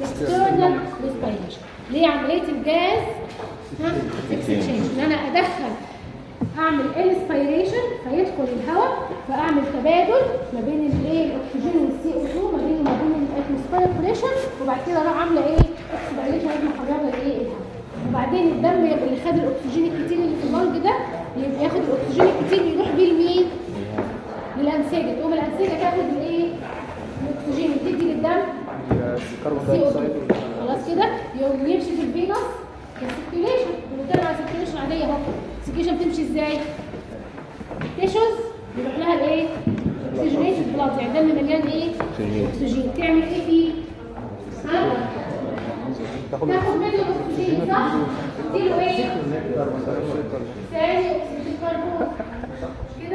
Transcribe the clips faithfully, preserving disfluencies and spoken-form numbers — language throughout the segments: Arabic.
الاكسترنال ريسبيريشن. ليه عمليه الجاز ها اكسشينج، ان انا ادخل اعمل انسبيريشن فيدخل الهواء، فاعمل تبادل ما بين الايه الاكسجين والسي او اتنين، ما بين وما بين الاتموسفيريك بريشر، وبعد كده اروح عامله ايه اكسبيريشن لازم اخرجها الايه الهواء. وبعدين الدم اللي خد الاكسجين الكتير اللي في اللنج ده يبقى ياخد الاكسجين الكتير يروح بيه لمين؟ للانسجه، تقوم الانسجه تاخد الايه الاكسجين وتدي للدم سي او اتنين. خلاص كده يقوم يمشي في الفينوس السيركيوليشن. بنتكلم على السيركيوليشن عاديه اهو. السيركيوليشن بتمشي ازاي؟ التيشوز بيروح لها الايه؟ اكسجينيتد بلاد، يعني الدم مليان ايه؟ اكسجين. تعمل ايه فيه؟ ها؟ تاخد منه الاكسجين صح؟ تديله ايه؟ ثاني اكسيد الكربون كده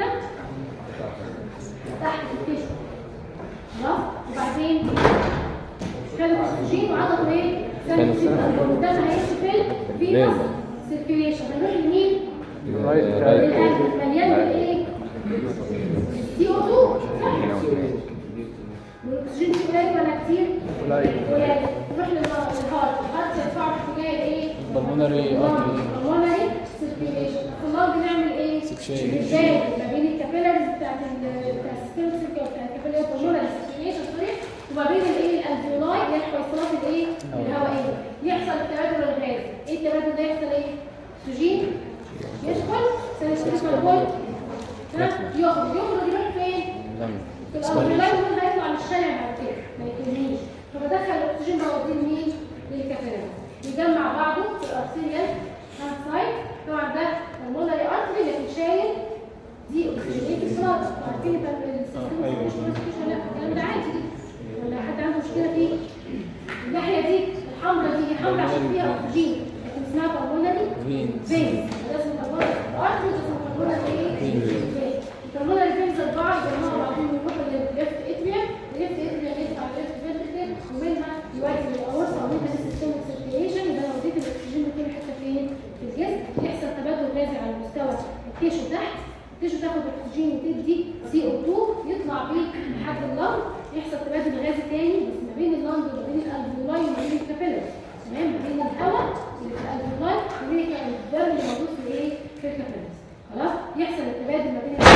تحت التيشو. خلاص؟ وبعدين خد الاكسجين وعضله ايه؟ ثاني اكسيد الكربون. الدم هيمشي في الفينوس سيركيوليشن، هيروح لمين؟ للقلب مليان بالايه؟ سي او اتنين. والاكسجين قليل ولا كتير؟ قليل. يروح للهارت، الهارت يرفعه في اتجاه ايه؟ بالمونري بالمونري سيركيوليشن. في اللنج بنعمل ايه؟ ازاي ما بين الكابيلاريز بتاعت السيستم سيركيوليشن بتاعت الكابيلاريز بالمونري سيركيوليشن سوري، وما بين الايه الالفيولاي اللي هي الحويصلات الايه الهوائيه، يحصل التبادل الغازي. ايه التبادل ده؟ يحصل ايه؟ اكسجين يدخل ثاني اكسيد الكربون ها يخرج يخرج يروح فين؟ في الالفيولاي، ومن هيطلع للشارع بعد كده ما يكملش. فبدخل الاكسجين بوديه لمين؟ للكابيلاريز، يجمع بعضه في الارتيريال هاند سايد. طبعا ده المونري ارتري اللي شايل دي اكسجينيت بلاد. عارفين السيستم مش لا الكلام ده عادي جدا، ولا حد عنده مشكله فيه؟ الناحيه دي الحمراء دي حمراء عشان فيها اكسجين، لكن اسمها بالمونري فين. لازم بالمونري ارتري لازم بالمونري ايه؟ فين. البالمونري فينز اربعه يجمعوا بعضهم يروحوا للليفت اتريوم، الليفت اتريوم يطلع لليفت فنتريكل، ومنها يودي للاورطه، ومنها للسيستم سيركيوليشن. يبقى انا وديت الاكسجين لكل حته فين؟ في الجسم. يحصل تبادل غازي على مستوى التيشو تحت، التيشو تاخد اكسجين وتدي سي او اتنين يطلع بيه لحد اللنج، يحصل تبادل غازي تاني بس ما بين اللنج وما بين الالفيولاي وما بين الكابيلاريز، تمام؟ ما بين الهواء اللي في الالفيولاي وما بين الدم اللي موجود في الايه؟ في الكابيلاريز. خلاص؟ يحصل التبادل ما بين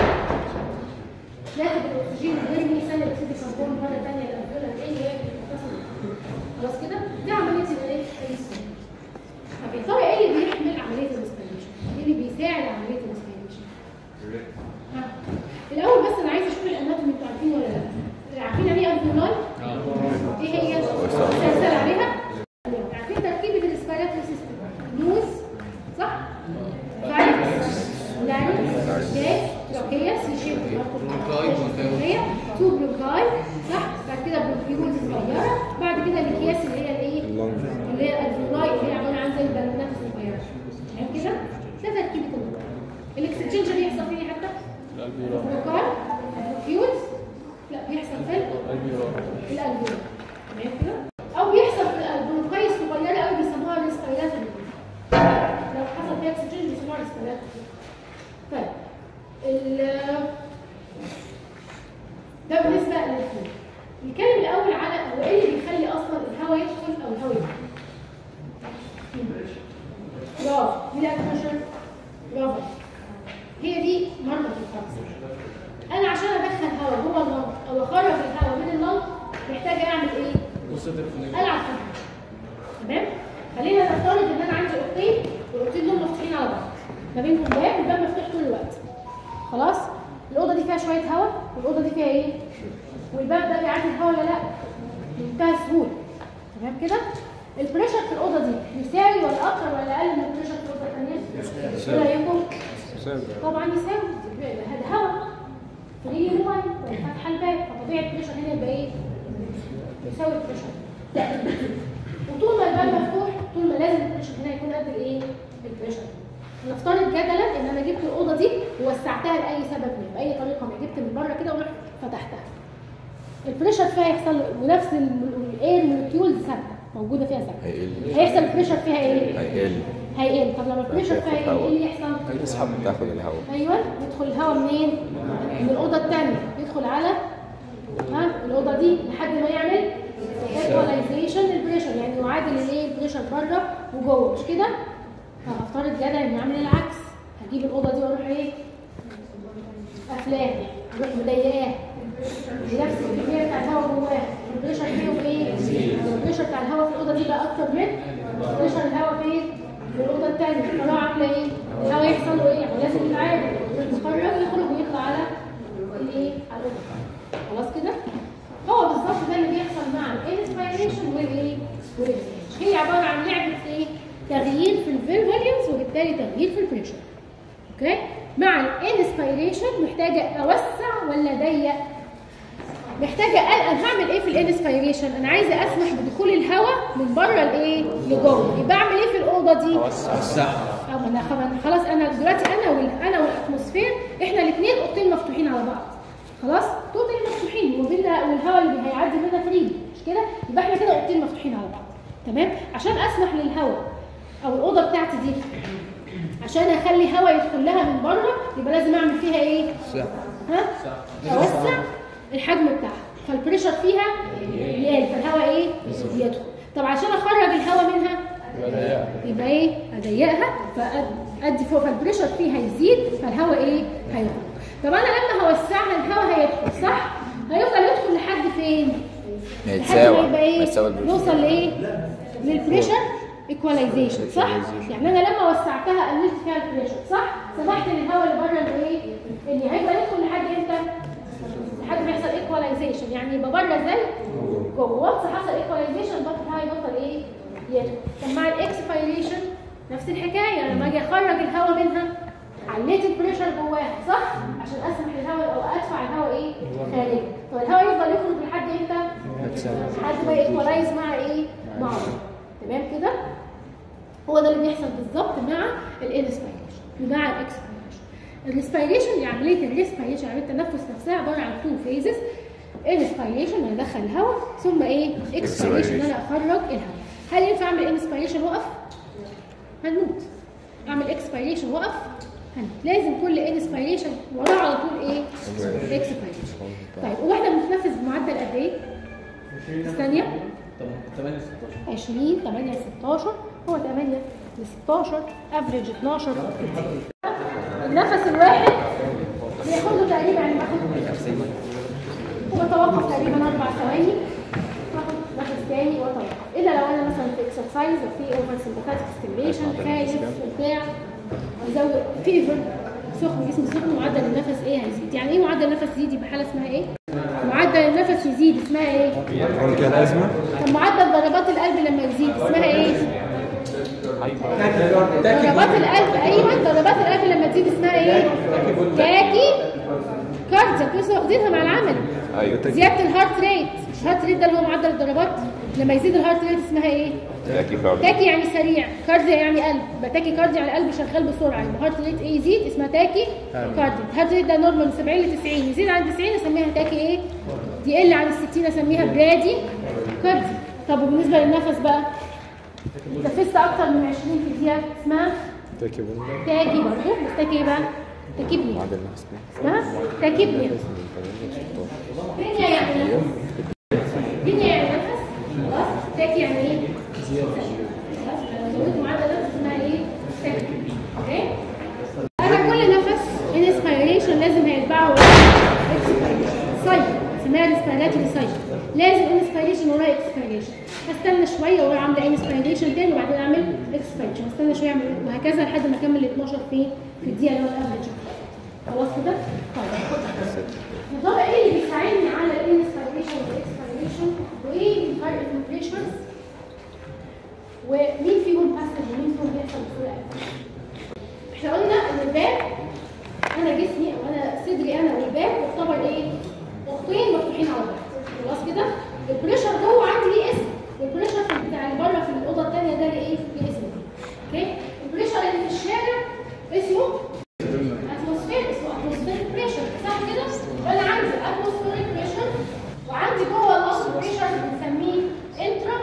ياخد الاكسجين ويرمي ثاني اكسيد الكربون مره ثانيه للالفيولاي تاني وياخد التصل. خلاص كده؟ دي عمليه الايه؟ الريسبيريشن. طب يا ترى ايه اللي بيحمل عمليه الريسبيريشن؟ ايه اللي بيساعد عمليه الريسبيريشن؟ ها الاول بس انا عايزه اشوف الاناتومي انتوا عارفين ولا لا؟ عارفين يعني ايه الفيولار؟ ايه هي؟ سلسله عليها؟ عارفين تركيبه الريسبيراتوري سيستم؟ نوز صح؟ فايروس لارynx جاي تراكيه سي شيب تراكيه تو بلوكاي صح؟ بعد كده بلوكيولز صغيره، بعد كده الاكياس اللي هي الايه؟ اللي هي الفيولاي اللي هي عباره عن زي البالونات الصغيره. تمام كده؟ ده تركيبه اللنج. الاكسجين بيحصل فين حتى؟ الالفيولاي البلوكيولز لا بيحصل في الالفيولاي الالفيولاي تمام كده؟ او بيحصل في البلوكاي الصغيره قوي بيسموها ريسبيراتوري. لو حصل فيها اكسجين بيسموها ريسبيراتوري. طيب ال ده بالنسبه للفيول. نتكلم الاول على هو ايه اللي بيخلي اصلا الهواء يدخل او الهواء يخرج. برافو دي الاتموسفير. برافو هي دي مرضى الفرس. انا عشان ادخل هواء جوه اللنج او اخرج الهواء من اللنج محتاجه اعمل ايه؟ العب فيها. تمام؟ خلينا نفترض ان انا عندي اوضتين والاوضتين دول مفتوحين على بعض، ما بينهم باب والباب مفتوح طول الوقت. خلاص؟ الاوضه دي فيها شويه هواء والاوضه دي فيها ايه؟ والباب ده بيعدي الهواء ولا لا؟ بمنتهى السهوله. تمام كده؟ البريشر في الاوضه دي يساوي ولا اكتر ولا اقل من البريشر في الاوضه الثانيه؟ يساوي. ايه رايكم؟ يساوي. طبعا يساوي. هذا هواء فري موبايل فتح الباب، فطبيعي البريشر هنا يبقى ايه؟ يساوي البريشر. لا وطول ما الباب مفتوح طول ما لازم البريشر هنا يكون قد الايه؟ البريشر. نفترض جدلا ان انا جبت الاوضه دي ووسعتها لاي سبب ما باي طريقه، ما جبت من بره كده ورحت فتحتها. البريشر فيها يحصل ونفس الاير مولكيولز ثابته موجوده فيها ثابته. هيحصل البريشر فيها ايه؟ هيقل. هيقل. طب لما البريشر فيها ايه؟ ايه اللي يحصل؟ هيسحب تاخد الهواء. ايوه يدخل الهواء منين؟ من الاوضه الثانيه، يدخل على ها الاوضه دي لحد ما يعمل ايكواليزيشن هعدل الايه البريشر بره وجوه مش كده؟ هفترض جدع اني اعمل العكس، هجيب الاوضه دي واروح ايه؟ قافلاها، اروح مضيقاها بنفس الكميه بتاع الهواء جواها، البريشر فيهم ايه؟ البريشر بتاع الهواء في الاوضه دي بقى اكتر من بريشر الهواء فين؟ في الاوضه الثانيه، فراح عامله ايه؟ الهواء يحصل له ايه؟ يعني لازم يتعادل، يخرج يخرج ويطلع على الايه؟ على الاوضه. خلاص كده؟ هو بالظبط ده اللي بيحصل مع الانسبيريشن والايه؟ والاكسبيريشن. هي عباره عن لعبه ايه؟ تغيير في الفوليومز وبالتالي تغيير في البريشر. اوكي؟ مع الانسبيريشن محتاجه اوسع ولا ضيق؟ محتاجه انا هعمل ايه في الانسبيريشن؟ انا عايزه اسمح بدخول الهواء من بره الايه؟ لجوه. يبقى اعمل ايه في الاوضه دي؟ اوسع. اه انا خلاص انا دلوقتي انا وال انا والاتموسفير احنا الاثنين اوضتين مفتوحين على بعض. خلاص؟ اوضتين مفتوحين والهواء اللي هيعدي منها فري مش كده؟ يبقى احنا كده اوضتين مفتوحين على بعض. تمام؟ عشان اسمح للهواء او الاوضه بتاعتي دي عشان اخلي هواء يدخل لها من بره يبقى لازم اعمل فيها ايه؟ ها؟ اوسع الحجم بتاعها، فالبريشر فيها يقل فالهواء ايه؟ يدخل. طب عشان اخرج الهواء منها يبقى ايه؟ اضيقها فادي فوق فالبريشر فيها يزيد فالهواء ايه؟ هيخرج. طب انا لما هوسعها الهواء هيدخل صح؟ هيفضل يدخل لحد فين؟ هيتساوى يبقى ايه؟ نوصل لايه؟ للبريشر ايكواليزيشن صح؟ يعني انا لما وسعتها قللت فيها البريشر صح؟ سمحت للهواء اللي بره انه ايه؟ اللي هيبقى يدخل لحد امتى؟ لحد ما يحصل ايكواليزيشن، يعني يبقى بره زي جوه. وانس حصل ايكواليزيشن بطل الهواء يبطل ايه؟ يدخل. طب مع الاكسبيريشن نفس الحكايه، لما اجي اخرج الهواء منها عليت البريشر جواها صح؟ عشان اسمح للهواء او ادفع الهواء ايه؟ خارجي. طب الهواء يفضل يخرج لحد امتى؟ لحد ما يكولايز مع ايه؟ مع بعض. تمام كده؟ هو ده اللي بيحصل بالظبط مع الانسبيريشن ومع الاكسبيريشن. الريسبيريشن يعني عمليه الريسبيريشن عمليه التنفس نفسها عباره عن تو فيزز. انسبيريشن انا ادخل الهواء ثم ايه؟ اكسبيريشن انا اخرج الهواء. هل ينفع اعمل انسبيريشن واقف؟ هنموت. اعمل اكسبيريشن واقف؟ هنموت. لازم كل انسبيريشن وراه على طول ايه؟ اكسبيريشن. طيب واحنا بنتنفس بمعدل قد ايه؟ ثانيه؟ ثمانية ستاشر عشرين ثمانية ستاشر هو ثمانية ل ستاشر افريج اتناشر. النفس الواحد بياخد له تقريبا يعني باخد وبتوقف تقريبا اربع ثواني باخد نفس تاني واتوقف، الا لو انا مثلا في اكسرسايز وفي اوفر سمباثيك ستيميشن خايف وبتاع ازود فيفر سخن جسمي سخن معدل النفس ايه هيزيد. يعني ايه معدل النفس يزيد؟ يبقى حاله اسمها ايه؟ معدل النفس يزيد اسمها ايه؟ الازمه. طب معدل ضربات القلب لما يزيد اسمها ايه؟ ضربات القلب. ايوه ضربات القلب لما تزيد اسمها ايه؟ تاكي كارديا. كنتوا لسه واخدينها مع العمل. ايوه زياده الهارت ريت. الهارت ريت ده اللي هو معدل الضربات لما يزيد الهارت ريت اسمها ايه؟ تاكي كارديا. تاكي يعني سريع، كارديا يعني قلب. يبقى تاكي كارديا يعني القلب شغال بسرعه. يبقى الهارت ريت ايه يزيد اسمها تاكي كارديا. الهارت ريت ده نورمال من سبعين ل تسعين، يزيد عن تسعين اسميها تاكي ايه؟ يقل عن ستين اسميها برادي كارديا. طب وبالنسبه للنفس بقى تنفست اكتر من عشرين في الدقيقه اسمها تاكي بوندا. تاكي برضه بس تاكي ايه بقى؟ تاكيبنيا. اسمها تاكيبنيا. بنيا يعني نفس. بنيا يعني نفس. خلاص تاكي يعني ايه؟ خلاص زودت معدل نفس اسمها ايه؟ تاكي. اوكي؟ انا كل نفس انسبيريشن لازم هيتبعه اكسبيريشن سايكل اسمها ريسبيراتوري سايكل. لازم انسبيريشن وراها اكسبيريشن. هستنى شويه واروح عامله انسبيريشن تاني وبعدين اعمل اكسبيريشن. هستنى شويه اعمل وهكذا لحد ما اكمل اتناشر في في الدقيقه اللي هو الافريج. خلاص كده؟ طيب طب ايه اللي بيساعدني على الانسبيريشن والاكسبيريشن وايه الفرق في البريشرز ومين فيهم اسهل ومين فيهم بيحصل بسرعه؟ احنا قلنا ان الباب انا جسمي او انا صدري انا والباب يعتبر ايه؟ اختين مفتوحين على بعض. خلاص كده؟ البريشر جوه عندي ليه اسم والبريشر بتاع اللي بره في الاوضه الثانيه ده ليه ايه؟ ليه اسم. اوكي؟ البريشر اللي في الشارع اسمه اتموسفير، اسمه اتموسفير بريشر صح كده؟ وانا عندي اتموسفير بريشر وعندي جوه الارض بريشر بنسميه انترا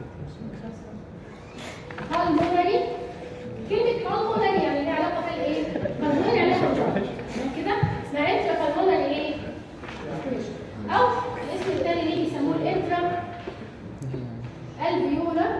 بالمونري. كلمه بالمونري يعني ليها علاقه بالايه؟ بالمونري علاقه بالجو كده اسمها انترا بالمونري ايه؟ بريشر او الاسم الثاني ليه بيسموه الانترا الالفيولار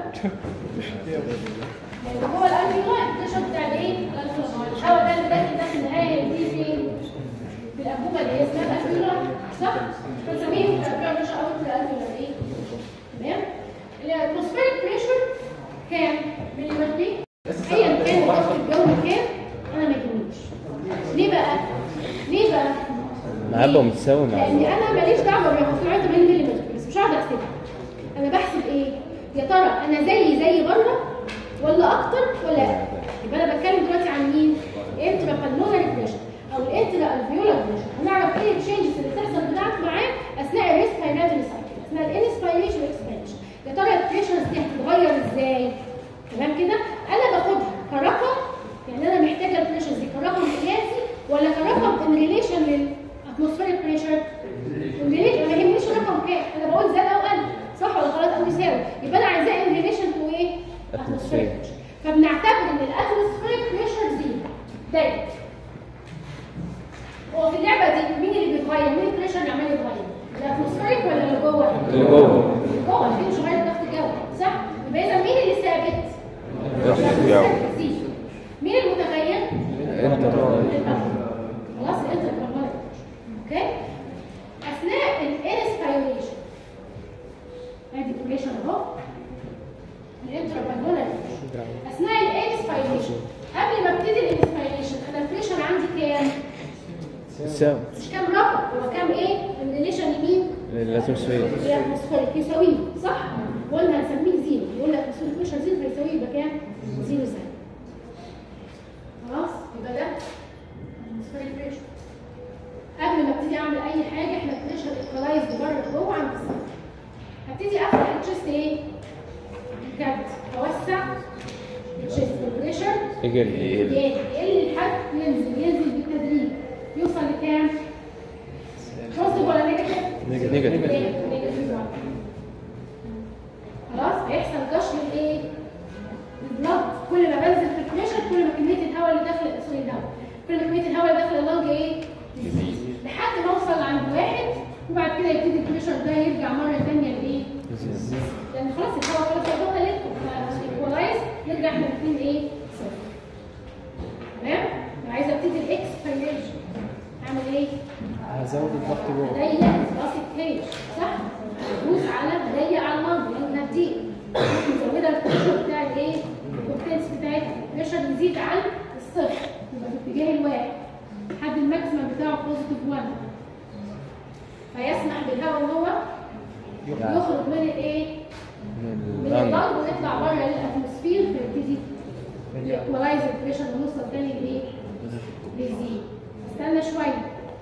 يعني هو الالفيولار البريشر بتاع الايه؟ الالفيولار الهواء ده اللي داخل داخل النهايه دي فين؟ في الانبوبه اللي هي اسمها الالفيولار صح؟ بنسميه بريشر اوت الالفيولار ايه؟ تمام؟ الاتموسفيريك بريشر كام؟ مليمتري ايا كان ضغط الجو كام انا ما يهمنيش. ليه بقى؟ ليه بقى؟ هبقى متساوي مع لان انا ماليش دعوه بالموضوع ثمانين مللي بس مش هقعد احسبها. انا بحسب ايه؟ يا ترى انا زي زي بره ولا اكتر ولا اقل؟ يبقى انا بتكلم دلوقتي عن مين؟ انترا بالمونري بريشر او الانترا الفيولار بريشر. هنعرف ايه التشينجز اللي بتحصل بتاعت معاه اثناء الريسبيراتوري سايكل، اثناء الانسبيريشن والاكسبيريشن. يا ترى البريشرز دي هتتغير ازاي؟ تمام كده؟ انا باخدها كرقم، يعني انا محتاجه البريشرز دي كرقم قياسي ولا كرقم ان ريليشن للاتموسفيريك بريشر؟ ان ريليشن ما يهمنيش الرقم كام، انا بقول زاد او قل صح ولا غلط او يساوي، يبقى انا عايزاه ان ريليشن تو ايه؟ اتموسفيريك بريشر. فبنعتبر ان الاتموسفيريك بريشر دي دايما. هو في اللعبه دي مين اللي بيتغير؟ مين البريشر اللي عمال يتغير؟ الاتموسفيريك ولا اللي جوه؟ اللي جوه. اللي جوه اللي مش غير ضغط الجو صح؟ يبقى اذا مين اللي ثابت؟ ضغط الجو. مين المتغير؟ الانترا. خلاص الانترا. اوكي؟ اثناء الانسبيريشن ادي بريشر اهو الانترا بالمونري اثناء الانسبيريشن قبل ما ابتدي الانسبيريشن انا البريشر عندي كام؟ يساوي. مش كام رقم، هو كام ايه؟ الريليشن لمين؟ الاتموسفير. الاتموسفيريك يساويه صح؟ قلنا هنسميه زيرو، يقول لك الاتموسفيريك بريشر زيرو فيساويه يبقى كام؟ زيرو زي خلاص؟ يبقى ده الاتموسفيريك بريشر. قبل ما ابتدي اعمل اي حاجه احنا بريشر ايكولايز بره جوه عند الصفر. هبتدي افتح التشيست ايه؟ بجد اوسع التشيست البريشر يقل يقل لحد ينزل ينزل بالتدريج يوصل لكام؟ بوزيتيف ولا نيجاتيف؟ نيجاتيف. نيجاتيف خلاص هيحصل جش للايه؟ البلد. كل ما بنزل في البريشر كل ما كميه الهواء اللي داخل سوري الهواء كل ما كميه الهواء اللي داخل اللنج ايه؟ لحد ما اوصل عند واحد وبعد كده يبتدي البريشر ده يرجع مره ثانيه لايه؟ لان خلاص الهواء خلاص يا دوبك ايكولايز نرجع احنا الاثنين ايه؟ صفر. تمام؟ عايزه ابتدي الاكسبيريشن اعمل ايه؟ هزود الضغط جوه. هضيق راس الكيش صح؟ هدوس على هضيق على المنطقه لان هديق مزوده البريشر بتاع الايه؟ الكوكتيلز بتاعتها البريشر يزيد عن الصفر يبقى في اتجاه الواحد لحد الماكسيمم بتاعه بوزيتيف واحد فيسمح بالهواء ان هو يخرج من الايه؟ من اللنج ويطلع بره للاتموسفير فيبتدي يكولايز البريشر ونوصل تاني لايه؟ للزيرو. استنى شويه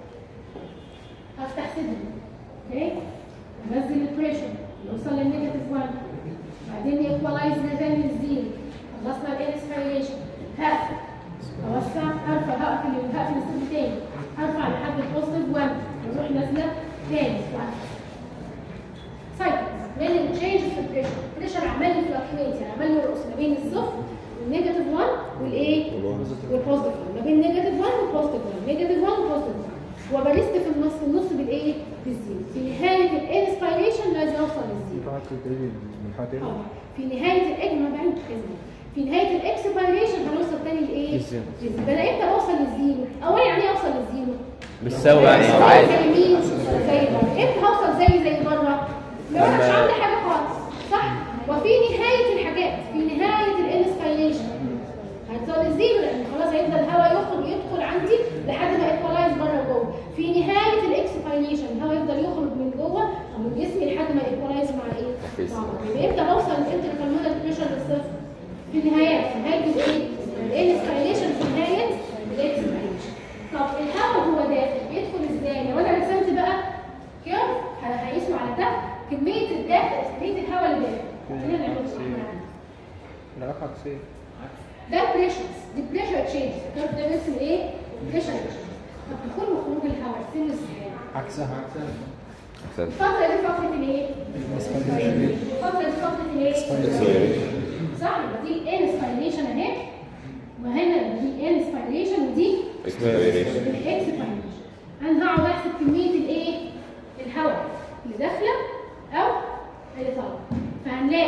هفتح صدري اوكي؟ انزل البريشر يوصل للنيجاتيف واحد بعدين يكولايز تاني للزيرو خلصنا الانسبيريشن هقفل اوسع ارفع هقفل هقفل الصدر تاني ارفع لحد البوزيتيف واحد واروح نازله تاني سايكلز مين تشينجز في البريشر البريشر عمال يفلكتويت يعني عمال يرقص ما بين الصفر والنيجاتيف واحد والايه؟ والبوزيتيف ما بين نيجاتيف واحد والبوزيتيف واحد نيجاتيف واحد والبوزيتيف واحد وبرست في النص في النص بالايه؟ بالزيرو. في نهايه الانسبيريشن لازم اوصل للزيرو. في نهايه الاجمع بعيد كذا في نهايه الاكسبيريشن هنوصل تاني لايه؟ للزيرو. يبقى امتى اوصل للزيرو؟ اولا يعني ايه اوصل للزيرو؟ بالساوي يعني عادي. زي مين؟ زي بره. امتى هوصل زي زي بره؟ لو انا مش عامله حاجه خالص صح؟ وفي نهايه الحاجات في نهايه الانسبيريشن هيوصل للزيرو لان خلاص هيفضل الهواء يخرج يدخل عندي لحد ما يكولايز بره جوه. في نهايه الاكسبيريشن الهواء يفضل يخرج من جوه او من جسمي لحد ما يكولايز مع ايه؟ مع بعض. يبقى امتى بوصل الانتركالمونال بريشر للصفر؟ في النهايات في نهايه الايه؟ الانسبيريشن في نهايه الاكسبيريشن. طب الهواء هو داخل بيدخل ازاي؟ لو انا رسمت بقى كيرف هيقيسوا على ده كميه الداخل كميه الهواء اللي داخل. خلينا نعمل العلاقه عكسيه. ده بريشرز دي بريشر تشينج الكيرف ده بيرسم ايه؟ بريشر تشينج. طب دخول وخروج الهواء ارسمه ازاي؟ عكسها عكسها. الفتره دي فتره الايه؟ الفتره دي فتره الايه؟ صح يبقى دي انسبيريشن اهي وهنا دي انسبيريشن ودي اكسبيريشن. انا هقعد احسب كميه الايه؟ الهواء اللي داخله او اللي طالعه فهنلاقي ان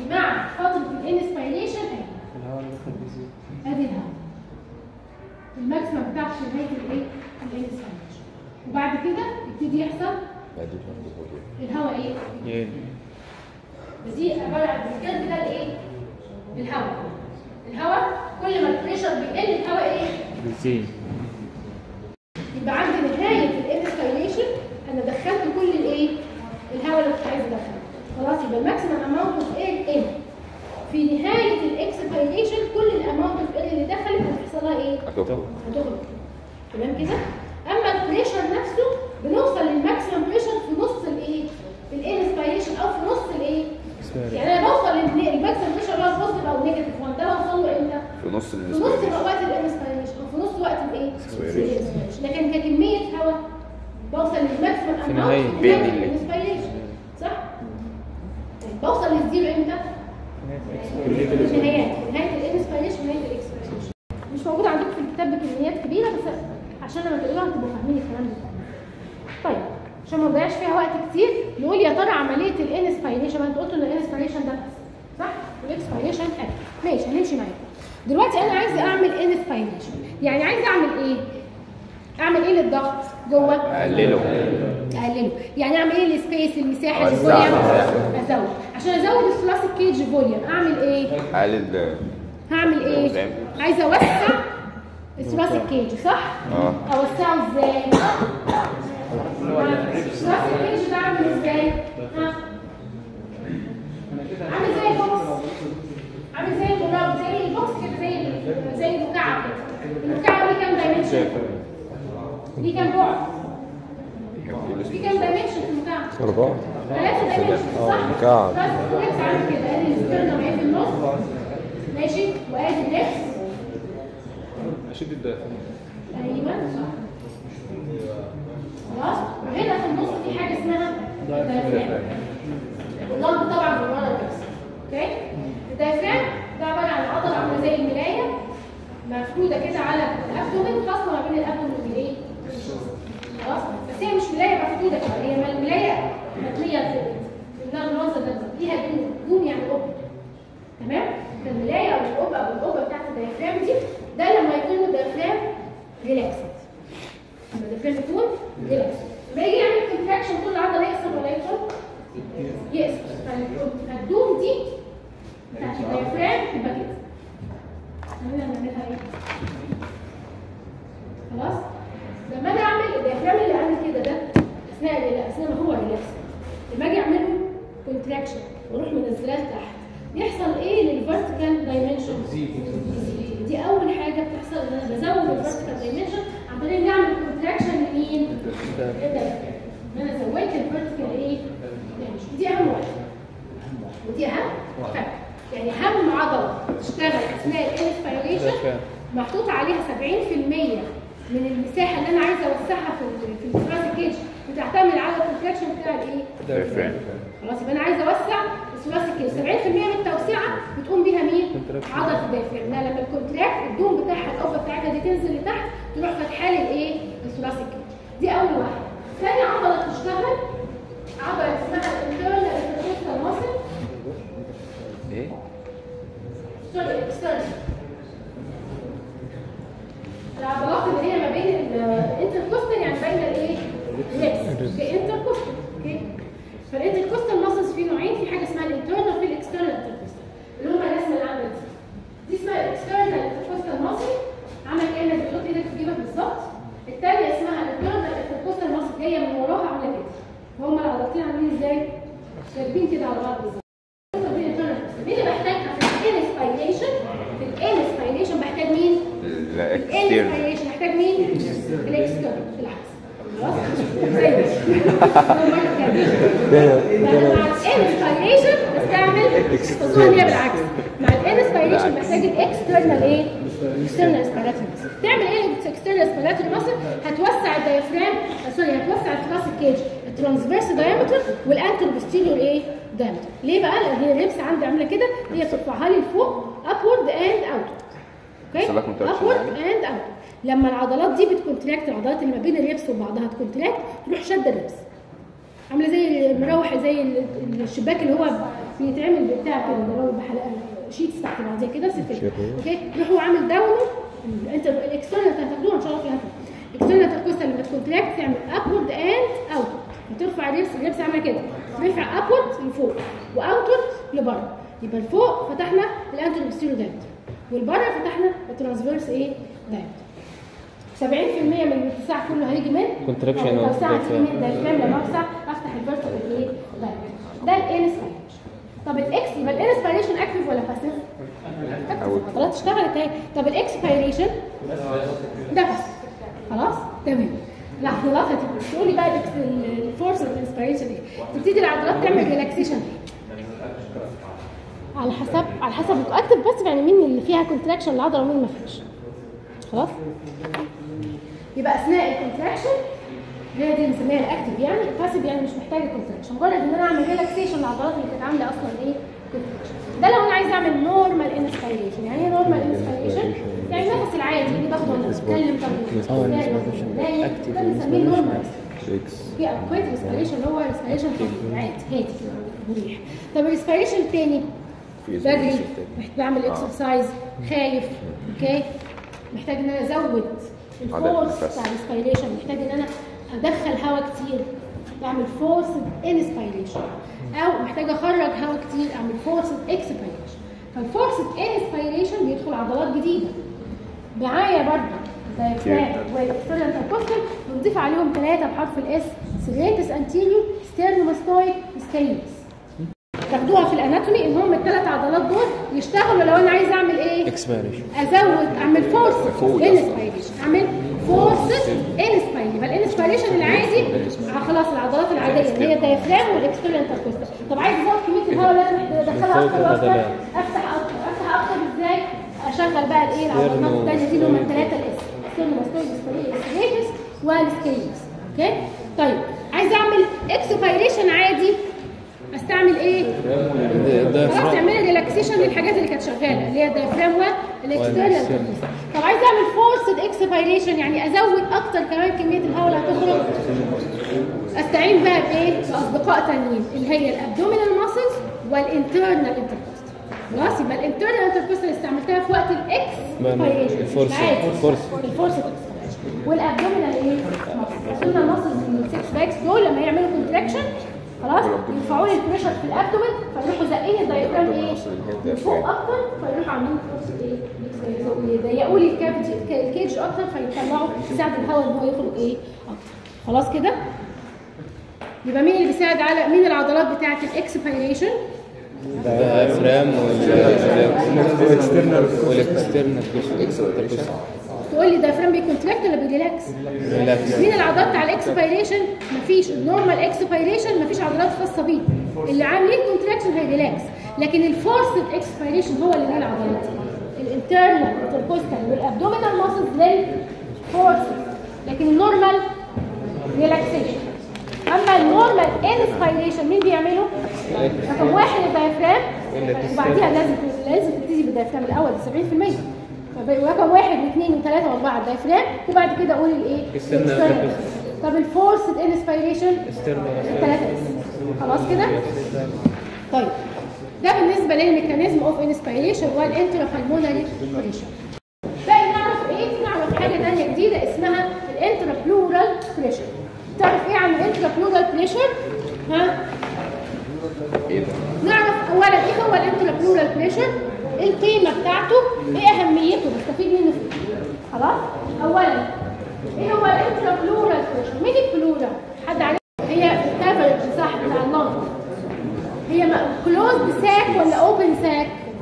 مع فتره الانسبيريشن اهي الهواء اللي داخل بيزيد. ادي الهواء الماكسيمم بتاعته في نهايه الايه؟ الانسبيريشن. وبعد كده يبتدي يحصل الهواء ايه؟ يقل. دي عباره عن الكيرف ده الايه؟ الهواء. الهواء كل ما البريشر بيقل الهواء ايه؟ بيزيد. يبقى عند نهايه الانسبيريشن انا دخلت كل الايه؟ الهواء اللي كنت عايز ادخله. خلاص يبقى الماكسيمم اماونت اوف اير ان. في نهايه الاكسبيريشن كل الاماونت اوف اير اللي دخلت هتحصل لها ايه؟ هتخرج. هتخرج. تمام كده؟ اما البريشر نفسه بنوصل للماكسيمم بريشر في نص الايه؟ الانسبيريشن او في نص الايه؟ يعني انا بوصل للماكسيمم بريشر اللي هو بوزيتيف او نيجاتيف وان ده بوصل له امتى؟ في نص في نص وقت الانسبيريشن او في نص وقت الايه؟ الانسبيريشن. لكن ككميه هواء بوصل للماكسيمم في اماونت نهاية في بين نهاية ال- الانسبيريشن صح؟ طيب بوصل للزيرو امتى؟ في نهايات نهايه الانسبيريشن ونهايه الاكسبيريشن. مش موجود عندكم في الكتاب بكميات كبيره بس عشان لما تقروها تبقوا فاهمين الكلام ده. طيب عشان ما نضيعش فيها وقت كتير نقول يا ترى عمليه الانسبيريشن، ما انت قلتوا ان الانسبيريشن ده صح؟ والاكسبيريشن حاجه ماشي هنمشي معاكم. دلوقتي انا عايزه اعمل انسبيريشن، يعني عايزه اعمل ايه؟ اعمل ايه للضغط جوه؟ اقلله اقلله. يعني اعمل ايه للسبيس المساحه أوسع. الفوليوم؟ ازود. عشان ازود الثلاثي كيج فوليوم اعمل ايه؟ اقلل هعمل ايه؟ قدام. عايزه اوسع الثلاثي كيج صح؟ اه اوسعه ازاي؟ الثلاثي كيج ده عامل ازاي؟ ها؟ عامل زي البوكس، عامل زي المربع، زي البوكس كده، زي زي المكعب كده. المكعب ليه كام دايمنشن؟ ليه كام بعد؟ في كام دايمنشن في المكعب؟ أربعة. ثلاثة دايمنشن صح؟ مكعب. بس الكوريكس عامل كده، ادي الاسترنم اهي في النص ماشي، وادي اللبس اشد الدافع. ايوه خلاص. وهنا في النص في حاجه اسمها دايفرام. واللمب طبعا من ورا اللبس. اوكي؟ الدايفرام ده عباره عن عضله عامله زي الملايه مفروده كده على الابدومين، فاصله ما بين الابدومين والايه؟ خلاص؟ بس هي مش ملايه مفروده كده، هي الملايه متنيه لفوق. منها المنظر ده ليها دون، دون يعني قبه. تمام؟ فالملايه او القبه او القبه بتاعت الدايفرام دي ده لما يكون الدايفرام ريلاكسد. لما الدايفرام يكون ريلاكسد. لما يجي يعمل كونتراكشن كل عضله يقسم ولا يقسم؟ يقسم. فالدوم دي بتاعت الدايفرام تبقى كده. خلينا نعملها ايه؟ خلاص؟ لما اجي اعمل الدايفرام اللي عامل كده ده اثناء اثناء ما هو ريلاكس، لما اجي اعمل له كونتراكشن واروح منزلاه لتحت يحصل ايه للفيرتيكال دايمنشن؟ دي اول حاجه بتحصل ان انا بزود الفيرتيكال دايمنشن عن طريق اني اعمل كونتراكشن لمين؟ للدايفرام. ان انا زودت الفيرتيكال ايه؟ دايمنشن. دي اهم واحده. ودي اهم فاكتور. يعني اهم عضله تشتغل اثناء الانسبيريشن محطوط عليها سبعين في المية من المساحه اللي انا عايزه اوسعها في في الثلاثي كيج بتعتمد على الكونتراكشن بتاع الايه؟ دايفرام. خلاص يبقى انا عايزه اوسع الثلاثي كيج، سبعين في المية من التوسعه بتقوم بيها مين؟ عضله الدايفرام. انها لما الكونتراكت الدوم بتاعها القبه بتاعتها دي تنزل لتحت تروح فاتحه لي الايه؟ الثلاثي كيج. دي اول واحده. ثاني عضله تشتغل عضله اسمها الانترنال انتركوستال ماسل. ايه؟ سوري اكسترنال. العضلات اللي هي ما بين الانتركوستال يعني بين الايه؟ اللبس. دي انتركوستال. اوكي؟ فالانتركوستال ماسلز في نوعين، في حاجه اسمها الانترنال وفي الاكسترنال انتركوستال اللي هم الرسمه اللي عامله دي. دي اسمها الاكسترنال انتركوستال ماسل، عامله كانك بتحط ايدك في جيبك بالظبط. الثانيه اسمها الانترنال انتركوستال ماسل جايه من وراها عامله كده. وهم العضلتين عاملين ازاي؟ راكبين كده على بعض بالظبط. مين اللي بحتاجها في الانسبيريشن؟ في الانسبيريشن بحتاج مين؟ الانسبيريشن بحتاج مين؟ الاكسترنال. بالعكس خلاص؟ زي ده مع الانسبيريشن بستعمل خصوصا هي بالعكس. مع الانسبيريشن بحتاج الاكسترنال ايه؟ اكسترنال اسبيراتوري ماسل. تعمل ايه الاكسترنال اسبيراتوري ماسل؟ هتوسع الدايفرام، سوري هتوسع الثلاثي كيج الترانسفيرس دايمتر والانتر بوستيريور ايه؟ دايمتر. ليه بقى؟ لان هي اللبس عندي عامله كده، هي بترفعها لي لفوق ابورد اند اوت. اوكي؟ ابورد اند اوت. لما العضلات دي بتكونتراكت، العضلات اللي ما بين اللبس وبعضها تكونتراكت تروح شاده اللبس. عامله زي المراوح، زي الشباك اللي هو بيتعمل بتاع كده ده هو بحلقه شيتس تحت بعضيها كده سلسله اوكي يروح هو عامل داون انت الاكسترنال هتاخدوها ان شاء الله فيها اكسترنال انتركوستال لما تكونتراكت تعمل ابورد اند اوت وترفع الريبس الريبس عامله كده ترفع ابورد لفوق واوتورد لبره يبقى لفوق فتحنا الانترو بوستيريو دايمتر والبره فتحنا الترانسفيرس ايه دايمتر سبعين بالمية من الاتساع كله هيجي من كونتراكشن لو ساعه من الدايفرام لما اوسع افتح الفيرتيكال ايه دايمتر ده الانسبيريشن. طب الاكس يبقى الانسبيريشن اكتف ولا باسيف؟ خلاص اشتغلت اهي. طب الاكسبيريشن ده بس خلاص تمام. العضلات هتقولي بقى الفورس الانسبيريشن ايه؟ تبتدي العضلات تعمل ريلاكسيشن ايه؟ على حسب على حسب اكتف بس يعني مين اللي فيها كونتراكشن العضله ومين ما فيهاش. خلاص؟ يبقى اثناء الكونتراكشن هي دي بنسميها الاكتف يعني الباسيف يعني مش محتاجه كونتراكشن مجرد ان انا اعمل ريلاكسيشن للعضلات اللي كانت عامله اصلا ايه كونتراكشن. ده لو انا عايزه اعمل نورمال انسبيريشن. يعني ايه نورمال انسبيريشن؟ يعني النفس العادي اللي باخده وانا بتكلم طب ده بنسميه نورمال. في اوقات الانسبيريشن اللي هو الانسبيريشن عادي هادي كده مريح. طب الانسبيريشن الثاني بدري بعمل اكسرسايز خايف اوكي محتاج ان انا ازود الفورس بتاع الانسبيريشن محتاج ان انا ادخل هواء كتير بعمل فورس انسبيريشن او محتاج اخرج هواء كتير اعمل فورس اكسبيريشن. فالفورس انسبيريشن بيدخل عضلات جديده معايا برضه دايفرام والاكسترنال انتركوستال بنضيف عليهم ثلاثه بحرف الاس سيريتس انتيريور ستيرنوماستويد سكالينس. تاخدوها في الاناتومي ان هم الثلاث عضلات دول يشتغلوا لو انا عايز اعمل ايه؟ اكسبيريشن ازود اعمل فورس انسبيريشن اعمل فورس انسبيريشن. يبقى الانسبيريشن العادي خلاص العضلات العاديه اللي هي الدايفرام والاكسترنال انتركوستال. طب عايز ازود كميه الهواء اللي انا ادخلها اكتر واكتر افتح اكتر افتح اكتر ازاي؟ اشغل بقى الايه العضلات الثانيه دي اللي هم الثلاثه الاس ستيرنوماستويد سكالينس والسكالينس اوكي. طيب عايز اعمل اكسبيريشن عادي استعمل ايه؟ خلاص تعملي ريلاكسيشن للحاجات اللي كانت شغاله اللي هي الدايفرام والاكسترنال. طب عايز اعمل فورسد اكسبيريشن يعني ازود اكتر كمان كميه الهواء اللي هتخرج استعين بقى بايه؟ باصدقاء ثانيين اللي هي الابدومينال ماسلز والانترنال انتركوستال. خلاص يبقى الانترنال انتركوستال استعملتها في وقت الاكسبيريشن الفورس الفورس الفورس والابدومينال ايه؟ الابدومينال ماسلز السكس باكس دول لما يعملوا كونتراكشن خلاص يرفعوا لي البريشر في الابدومين فيروحوا زقين الدايفرام ايه من فوق اكتر فيروحوا عاملين فورس ايه يضيقوا لي الكافيتي الكيج اكتر فيطلعوا يساعد الهواء ان هو يخرج ايه اكتر. خلاص كده يبقى مين اللي بيساعد على مين العضلات بتاعه الاكسبيريشن؟ الدايفرام والاكسترنال والاكسترنال تقول لي الدايفرام بيكونتراكت ولا بيريلاكس؟ ريلاكس. مين العضلات بتاع الاكسبيريشن؟ مفيش النورمال اكسبيريشن مفيش عضلات خاصه بيه اللي عاملين كونتراكشن هي ريلاكس لكن الفورسد اكسبيريشن هو اللي ليه العضلات الانترنال انتركوستال والابدومينال ماسلز للفورسد لكن النورمال ريلاكسيشن. اما النورمال انسبيريشن مين بيعمله؟ رقم واحد الدايفرام وبعديها لازم لازم تبتدي بالدايفرام الاول سبعين بالمية رقم واحد واثنين وثلاثة واربعة الدايفرام وبعد كده اقول الايه؟ الاكسترنال. طب الفورسد انسبيريشن الثلاثة بس. خلاص كده؟ طيب ده بالنسبة للميكانيزم اوف انسبيريشن والانترا بالمونري بريشر. باقي نعرف ايه؟ نعرف حاجة ثانية جديدة اسمها الانترا بلورال بريشر. تعرف ايه عن الانترا بلورال بريشر؟ ها؟ نعرف اولا ايه هو الانترا بلورال بريشر؟ ايه القيمة بتاعته؟ ايه اهميته؟ بستفيد منه فيه. خلاص؟ اولا ايه هو الانترا بلورال بريشر؟ مين البلورال؟ حد عارف؟ هي الكفرج صح بتاع اللنج. هي كلوزد ساك ولا اوبن ساك؟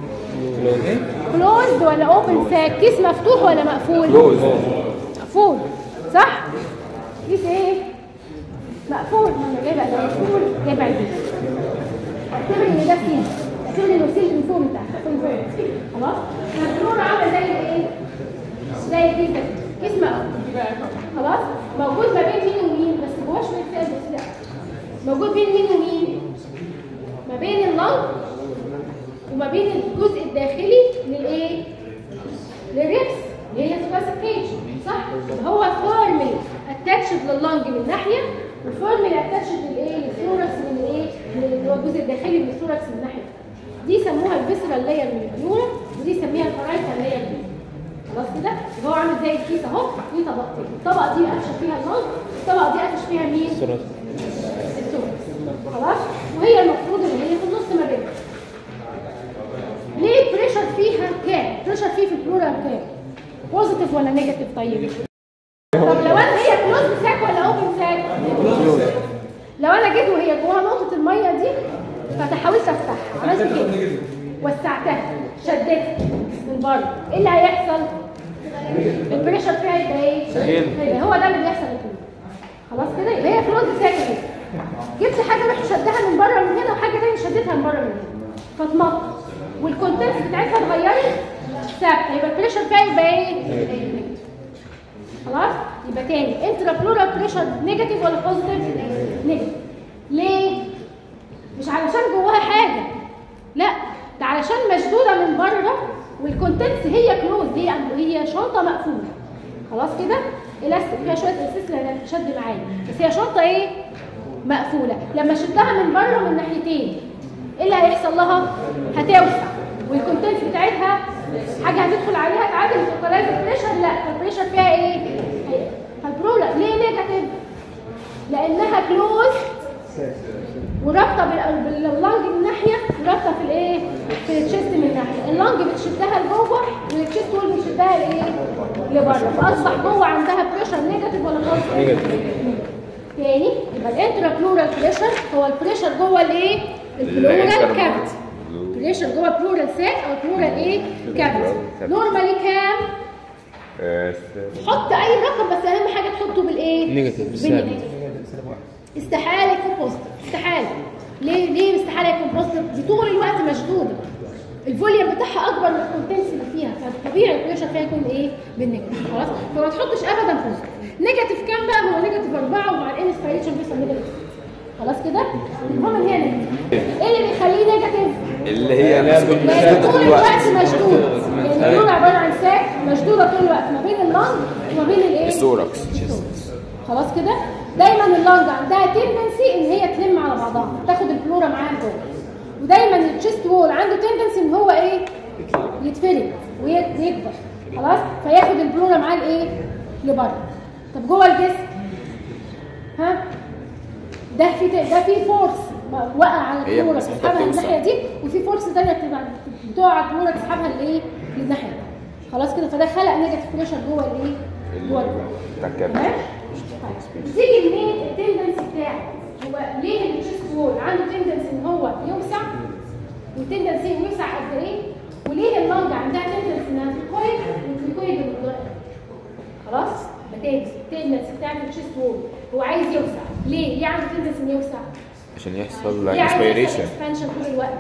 كلوزد ولا اوبن ساك؟ كيس مفتوح ولا مقفول؟ مقفول صح؟ كيس ايه؟ مقفول. ما انا جايبه ده مقفول جايبه دي. اعتبر ان ده كيس. اعتبر انه سيل من فوق من تحت من فوق. خلاص؟ البلورال عامله زي ايه؟ زي كيس ده. كيس مقفول. خلاص؟ موجود ما بين مين ومين؟ بس جواش شويه فئه بس لا. موجود بين مين ومين؟ ما بين اللنج وما بين الجزء الداخلي للايه؟ للريبس اللي هي ثلاث كيج صح؟ هو فورملي اتاتشد لللنج من ناحيه وفورملي اتاتشد للايه؟ للثوركس من الايه؟ اللي هو الجزء الداخلي من الثوركس من ناحيه. دي سموها الفيسرال لاير من البلورا، ودي سميها البارايتال لاير من البلورا. خلاص كده؟ يبقى هو عامل زي الكيس اهو، في طبقتين، الطبقه دي قافشه فيها المنط، الطبقه دي قافش فيها مين؟ السورس. خلاص؟ وهي المفروض ان هي في النص ما بينهم. ليه بريشر فيها كام؟ بريشر فيه في البلورال كام؟ بوزيتيف ولا نيجاتيف طيب؟ طب لو انا هي كلوز ساك ولا اوبن ساك؟ لو انا جيت وهي جواها نقطه الميه دي فحاولت افتحها، عملت كده وسعتها شدتها من بره، ايه اللي هيحصل؟ البريشر فيها يبقى ايه؟ هيبقى هو ده اللي بيحصل للكلوز. خلاص كده؟ يبقى هي كلوز ساك كده. جبت حاجه رحت شدها من بره من هنا وحاجه ثانيه شدتها من بره من هنا فاتمط والكونتنس بتاعتها اتغيرت ثابته، يبقى البريشر فيها يبقى ايه؟ خلاص؟ يبقى تاني انترا بلورال بريشر نيجاتيف ولا بوزيتيف؟ نيجاتيف. ليه؟ مش علشان جواها حاجه، لا ده علشان مشدوده من بره والكونتنس هي كلوز، هي هي شنطه مقفوله. خلاص كده؟ الاستيك فيها شويه الاستيك شد معايا، بس هي شنطه ايه؟ مقفوله. لما شدها من بره من ناحيتين ايه اللي هيحصل لها؟ هتوسع والكونتنس بتاعتها حاجه هتدخل عليها تعادل الايكولايز بريشر، لا البريشر فيها ايه؟ هتبرولة. ليه نيجاتيف؟ لانها كلوز ورابطه باللنج من ناحيه ورابطه في الايه؟ في التشيست من ناحيه. اللنج بتشدها لجوه والتشيست وول بتشدها لايه؟ لبره، فاصبح جوه عندها بريشر نيجاتيف ولا بوزيتيف؟ تاني يبقى الانترا بلورال بريشر هو البريشر جوه الايه؟ البلورال كافيتي. بريشر جوه بلورال ساك او بلورال ايه؟ كافيتي. نورمالي كام؟ حط اي رقم بس اهم حاجه تحطه بالايه؟ نيجاتيف. بالنيجاتيف. استحاله يكون بوزيتيف، استحاله. ليه ليه استحاله يكون بوزيتيف؟ دي طول الوقت مشدوده، الفوليوم بتاعها اكبر من الكونتنس اللي فيها، فطبيعي البريشر فيها يكون ايه؟ بالنيجاتيف. خلاص؟ فما تحطش ابدا بوزيتيف. نيجاتيف كام بقى؟ هو نيجاتيف أربعة ومع الانسبيريشن بيوصل نيجاتيف. خلاص كده؟ المهم ان هي نيجاتيف. ايه اللي بيخليه نيجاتيف؟ اللي هي لان طول الوقت مشدود، يعني البلورة عباره عن ساك مشدوده طول الوقت ما بين اللنج وما بين الايه؟ السوركس. خلاص كده؟ دايما اللنج عندها تندنسي ان هي تلم على بعضها، تاخد البلورة معاها لجوه. ودايما التشيست وول عنده تندنسي ان هو ايه؟ يتفرد ويكبر. خلاص؟ فياخد البلورة معاه لايه؟ لبره. طب جوه الجسم ها؟ ده في ده في فورس وقع على البلورة تسحبها الناحيه دي، وفي فورس ثانيه بتبقى بتقع على البلورة تسحبها لايه؟ للناحيه دي. خلاص كده؟ فده خلق نيجاتيف بريشر جوه الايه؟ جوه البلورة. تمام؟ تيجي منين التندنسي بتاعه؟ هو ليه التشيست وول عنده تندنسي ان هو يوسع؟ والتندنسي يوسع قد ايه؟ وليه اللنج عندها تندنسي انها تكويد وتكويد بالموضوع؟ خلاص؟ بتاجي التندنسي بتاعت التشيست وول هو عايز يوسع، ليه؟ ليه عنده تندنسي انه يوسع؟ عشان يحصل انسبيريشن اكسبانشن طول الوقت.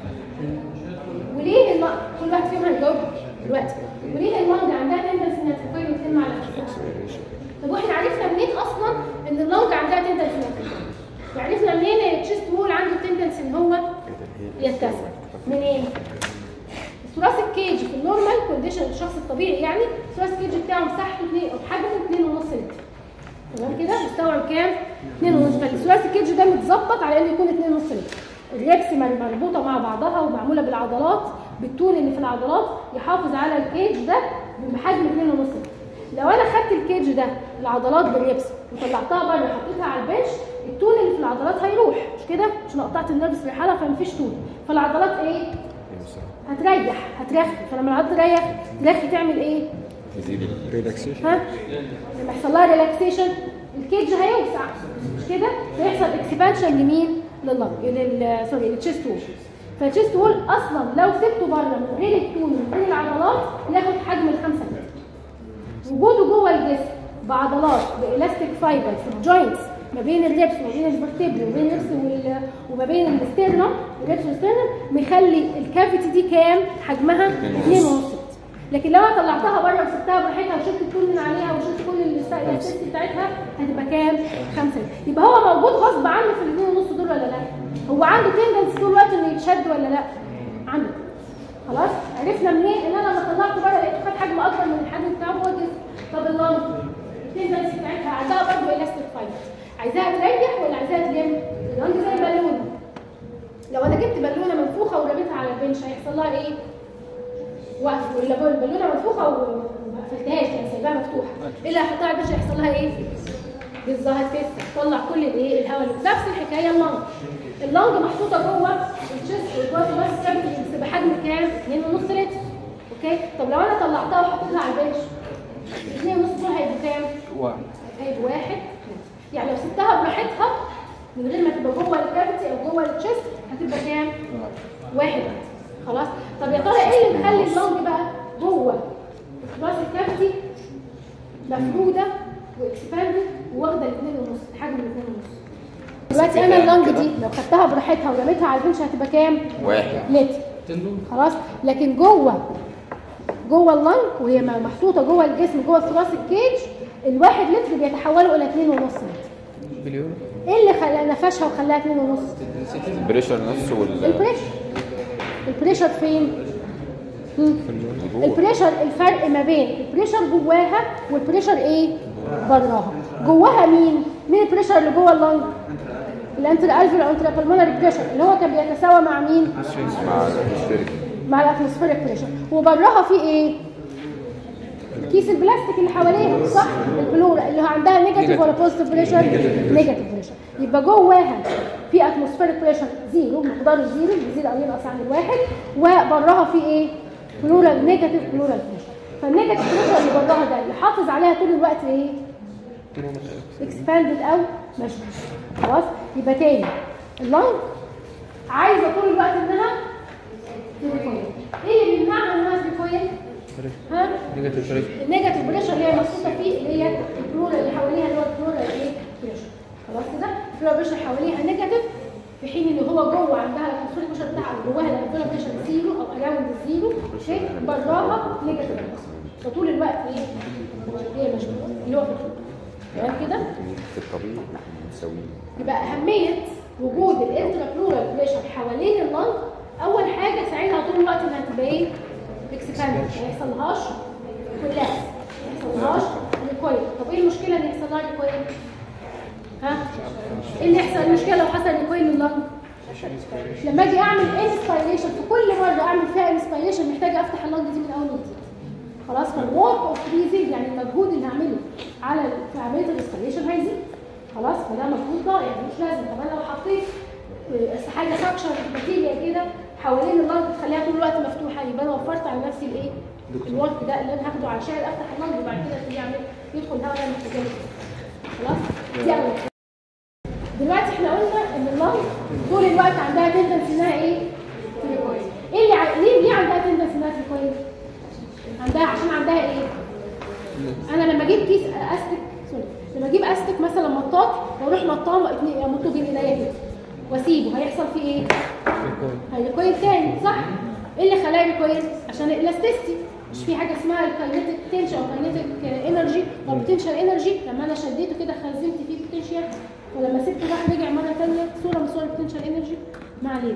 وليه اللنج كل واحد فيهم هيجاوب دلوقتي. وليه اللنج عندها تندنسي انها تكويد وتلم على نفسها؟ طب واحنا عرفنا منين اصلا ان اللنج عندها تندنسي انها تكويد؟ عرفنا منين ان التشيست وول عنده تندنسي ان هو يتسع؟ منين؟ الثراسيك كيج في النورمال كونديشن الشخص الطبيعي يعني الثراسيك كيج بتاعه مساحته اتنين او حجمه اتنين ونص لتر. تمام كده؟ مستوعب كام؟ اتنين ونص. فالثراسيك كيج ده متظبط على انه يكون اتنين ونص لتر. الريبس مربوطه مع بعضها ومعموله بالعضلات بالطول اللي في العضلات يحافظ على الكيج ده بحجم اتنين ونص لتر. لو انا خدت الكيج ده العضلات بالريبس وطلعتها بره حطيتها على البنش الطول اللي في العضلات هيروح، مش كده؟ عشان قطعت النرفس في الحاله فمفيش طول، فالعضلات ايه؟ هتريح هترخي. فلما العضله تريح ترخي تعمل ايه؟ تزيد ريلاكسيشن. ها؟ لما يحصل لها ريلاكسيشن الكيج هيوسع، مش كده؟ فيحصل اكسبانشن لمين؟ لللنج لل سوري للتشيست وول. فالتشيست وول اصلا لو سبته بره من غير الطول من غير العضلات ياخد حجم الخمسة متر. وجوده جوه الجسم بعضلات بالاستيك فايبر في الجوينتس ما بين الريبس وما بين الفرتبري وما بين الريبس وما بين الاسترنم الريبس والاسترنم مخلي الكافيتي دي كام؟ حجمها اتنين ونص. لكن لو انا طلعتها بره وسبتها براحتها وشلت الطول من عليها وشلت كل الاستيك بتاعتها هتبقى كام؟ خمسة. يبقى هو موجود غصب عنه في الاثنين ونص دول ولا لا؟ هو عنده تندنس طول الوقت انه يتشد ولا لا؟ عنده. خلاص؟ عرفنا منين ان انا لما طلعته بره لقيته خد حجم اكبر من الحجم بتاعه جوه الجسم. طب اللنج التندنس بتاعتها عايزاها برضه الاستيك فايبر، عايزاها تريح ولا عايزاها تلم؟ اللنج زي البالون لو انا جبت بالونه منفوخه ورميتها على البنش هيحصل لها ايه؟ وقف. ولا البالونه منفوخه وما قفلتهاش يعني سايباها مفتوحه، ايه اللي هحطها على البنش هيحصل لها ايه؟ بالظبط كده تطلع كل الايه؟ الهواء. نفس الحكايه اللنج. اللنج محطوطه جوه الشيست جوه الراس كافيتي بس بحجم كام؟ اتنين ونص لتر. اوكي؟ طب لو انا طلعتها وحطيتها على البنش اتنين ونص دول هيبقوا كام؟ واحد. هيبقوا واحد. يعني لو سبتها براحتها من غير ما تبقى جوه الكافيتي او جوه الشيست هتبقى كام؟ واحد. خلاص؟ طب يا ترى ايه اللي مخلي اللنج بقى جوه راس الكافيتي مفروده واكسباندد واخده الاثنين ونص، حجم الاثنين ونص. دلوقتي انا اللنج دي لو خدتها براحتها ورميتها على البنش هتبقى كام؟ واحد لتر. خلاص؟ لكن جوه جوه اللنج وهي محطوطه جوه الجسم جوه ثراس الكيج الواحد لتر بيتحولوا الى اثنين ونص لتر. مليون. ايه اللي خلى نفشها وخلاها اثنين ونص؟ البريشر نفسه وال البريشر. البريشر فين؟ البريشر الفرق ما بين البريشر جواها والبريشر ايه؟ براها. جواها مين؟ مين البريشر اللي جوه اللنج؟ الانتر الفير او انتر بالمونري بريشر اللي هو كان بيتساوى مع مين؟ مع الاتموسفيريك مع الاتموسفيريك بريشر. وبراها في ايه؟ كيس البلاستيك اللي حواليها صح؟ البلورا اللي عندها نيجاتيف ولا بوزيتيف بريشر؟ نيجاتيف بريشر. يبقى جواها في اتموسفيريك بريشر زيرو مقداره زيرو يزيد او ينقص عن الواحد وبراها في ايه؟ بلورال نيجاتيف بلورال بريشر. فالنيجاتيف بريشر اللي براها ده اللي حافظ عليها طول الوقت ايه؟ اكسباندد او ماشي. خلاص؟ يبقى تاني اللنج عايزه طول الوقت انها تريكويل. ايه اللي بيمنعها انها تريكويل؟ ها؟ نيجاتيف بريشر. النيجاتيف بريشر اللي هي محطوطه فيه اللي هي البلورال اللي حواليها اللي هو البلورال ايه؟ بريشر. خلاص كده؟ البلورال بريشر حواليها نيجاتيف في حين ان هو جوه عندها الاتموسفيريك بريشر بتاعها جواها البلورال بريشر زيرو او اراوند الزيرو شيء براها نيجاتيف. فطول الوقت ايه؟ هي مشغوله اللي هو في الحدود. تمام كده؟ في الطبيعي مساويين. يبقى اهميه وجود الانترا بلورال بريشر حوالين اللنج اول حاجه تساعدها طول الوقت انها تبقى ايه؟ اكسباند ما يحصلهاش كولاس ما يحصلهاش ريكويل. طب ايه المشكله ان يحصل لها ريكويل؟ ها؟ ايه اللي يحصل المشكله لو حصل ريكويل لللنج؟ لما اجي اعمل انسبيريشن في كل مره اعمل فيها انسبيريشن محتاجه افتح اللنج دي من اول وجديد. خلاص؟ فالورك اوف بريزنج يعني المجهود اللي هعمله على في عمليه الانسبيريشن هيزيد. خلاص؟ فده مجهود ضائع مش لازم. طب انا لو حطيت حاجه سكشن ماتيريال كده حوالين اللنج تخليها طول الوقت مفتوحه يبقى انا وفرت على نفسي الايه؟ الورك ده اللي انا هاخده عشان افتح اللنج وبعد كده ابتدي اعمل يدخل هواء يعمل تجارب. خلاص؟ دي اول. دلوقتي احنا قلنا ان اللنج طول الوقت عندها تندنسي انها ايه؟ تريكويل. ايه اللي ع... ليه ليه عندها تندنسي انها تريكويل؟ عندها عشان عندها ايه؟ انا لما اجيب كيس استك سوري لما اجيب استك مثلا مطاط واروح مطاه مطه بين ايديا كده واسيبه هيحصل فيه ايه؟ هيريكويل تاني صح؟ ايه اللي خلاه يريكويل؟ عشان الالاستيستي. مش في حاجه اسمها الكاينيتيك تنشن او كاينيتيك انرجي او بوتنشال انرجي. لما انا شديته كده خزنت فيه بوتنشال ولما سبته راح رجع مره ثانيه صوره من صور البوتنشال انرجي. ما علينا.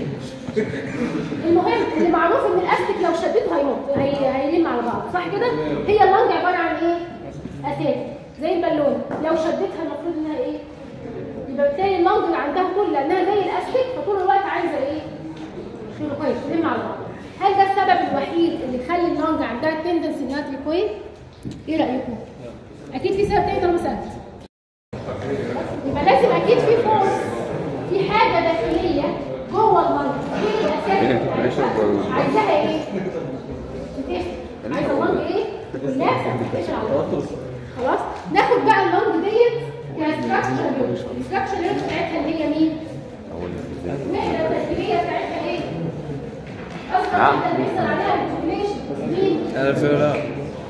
المهم اللي معروف ان الاستك لو شديته هينط هي هيلم على بعض صح كده؟ هي اللنج عباره عن ايه؟ اساتك زي البالونه لو شدتها المفروض انها ايه؟ يبقى بالتالي اللنج اللي عندها طول لانها زي الاستك فطول الوقت عايزه ايه؟ تريكويل تلم على بعض. هل ده السبب الوحيد اللي يخلي اللنج عندها تندنسي انها تريكويل؟ ايه رايكم؟ اكيد في سبب تاني طالما سالت. يبقى لازم اكيد في فورس في حاجه داخليه جوه اللنج بين الاساتك عايزاها ايه؟ تتقفل. عايزه اللنج ايه؟ كلها تتقفل على بعض. خلاص؟ ناخد بقى اللنج ديت كستراكشر يونت. الستراكشر يونت بتاعتها اللي هي مين؟ الوحده التشكيليه بتاعتها ايه؟ اصلا واحده بيحصل عليها الانفليشن مين؟ الفيولار.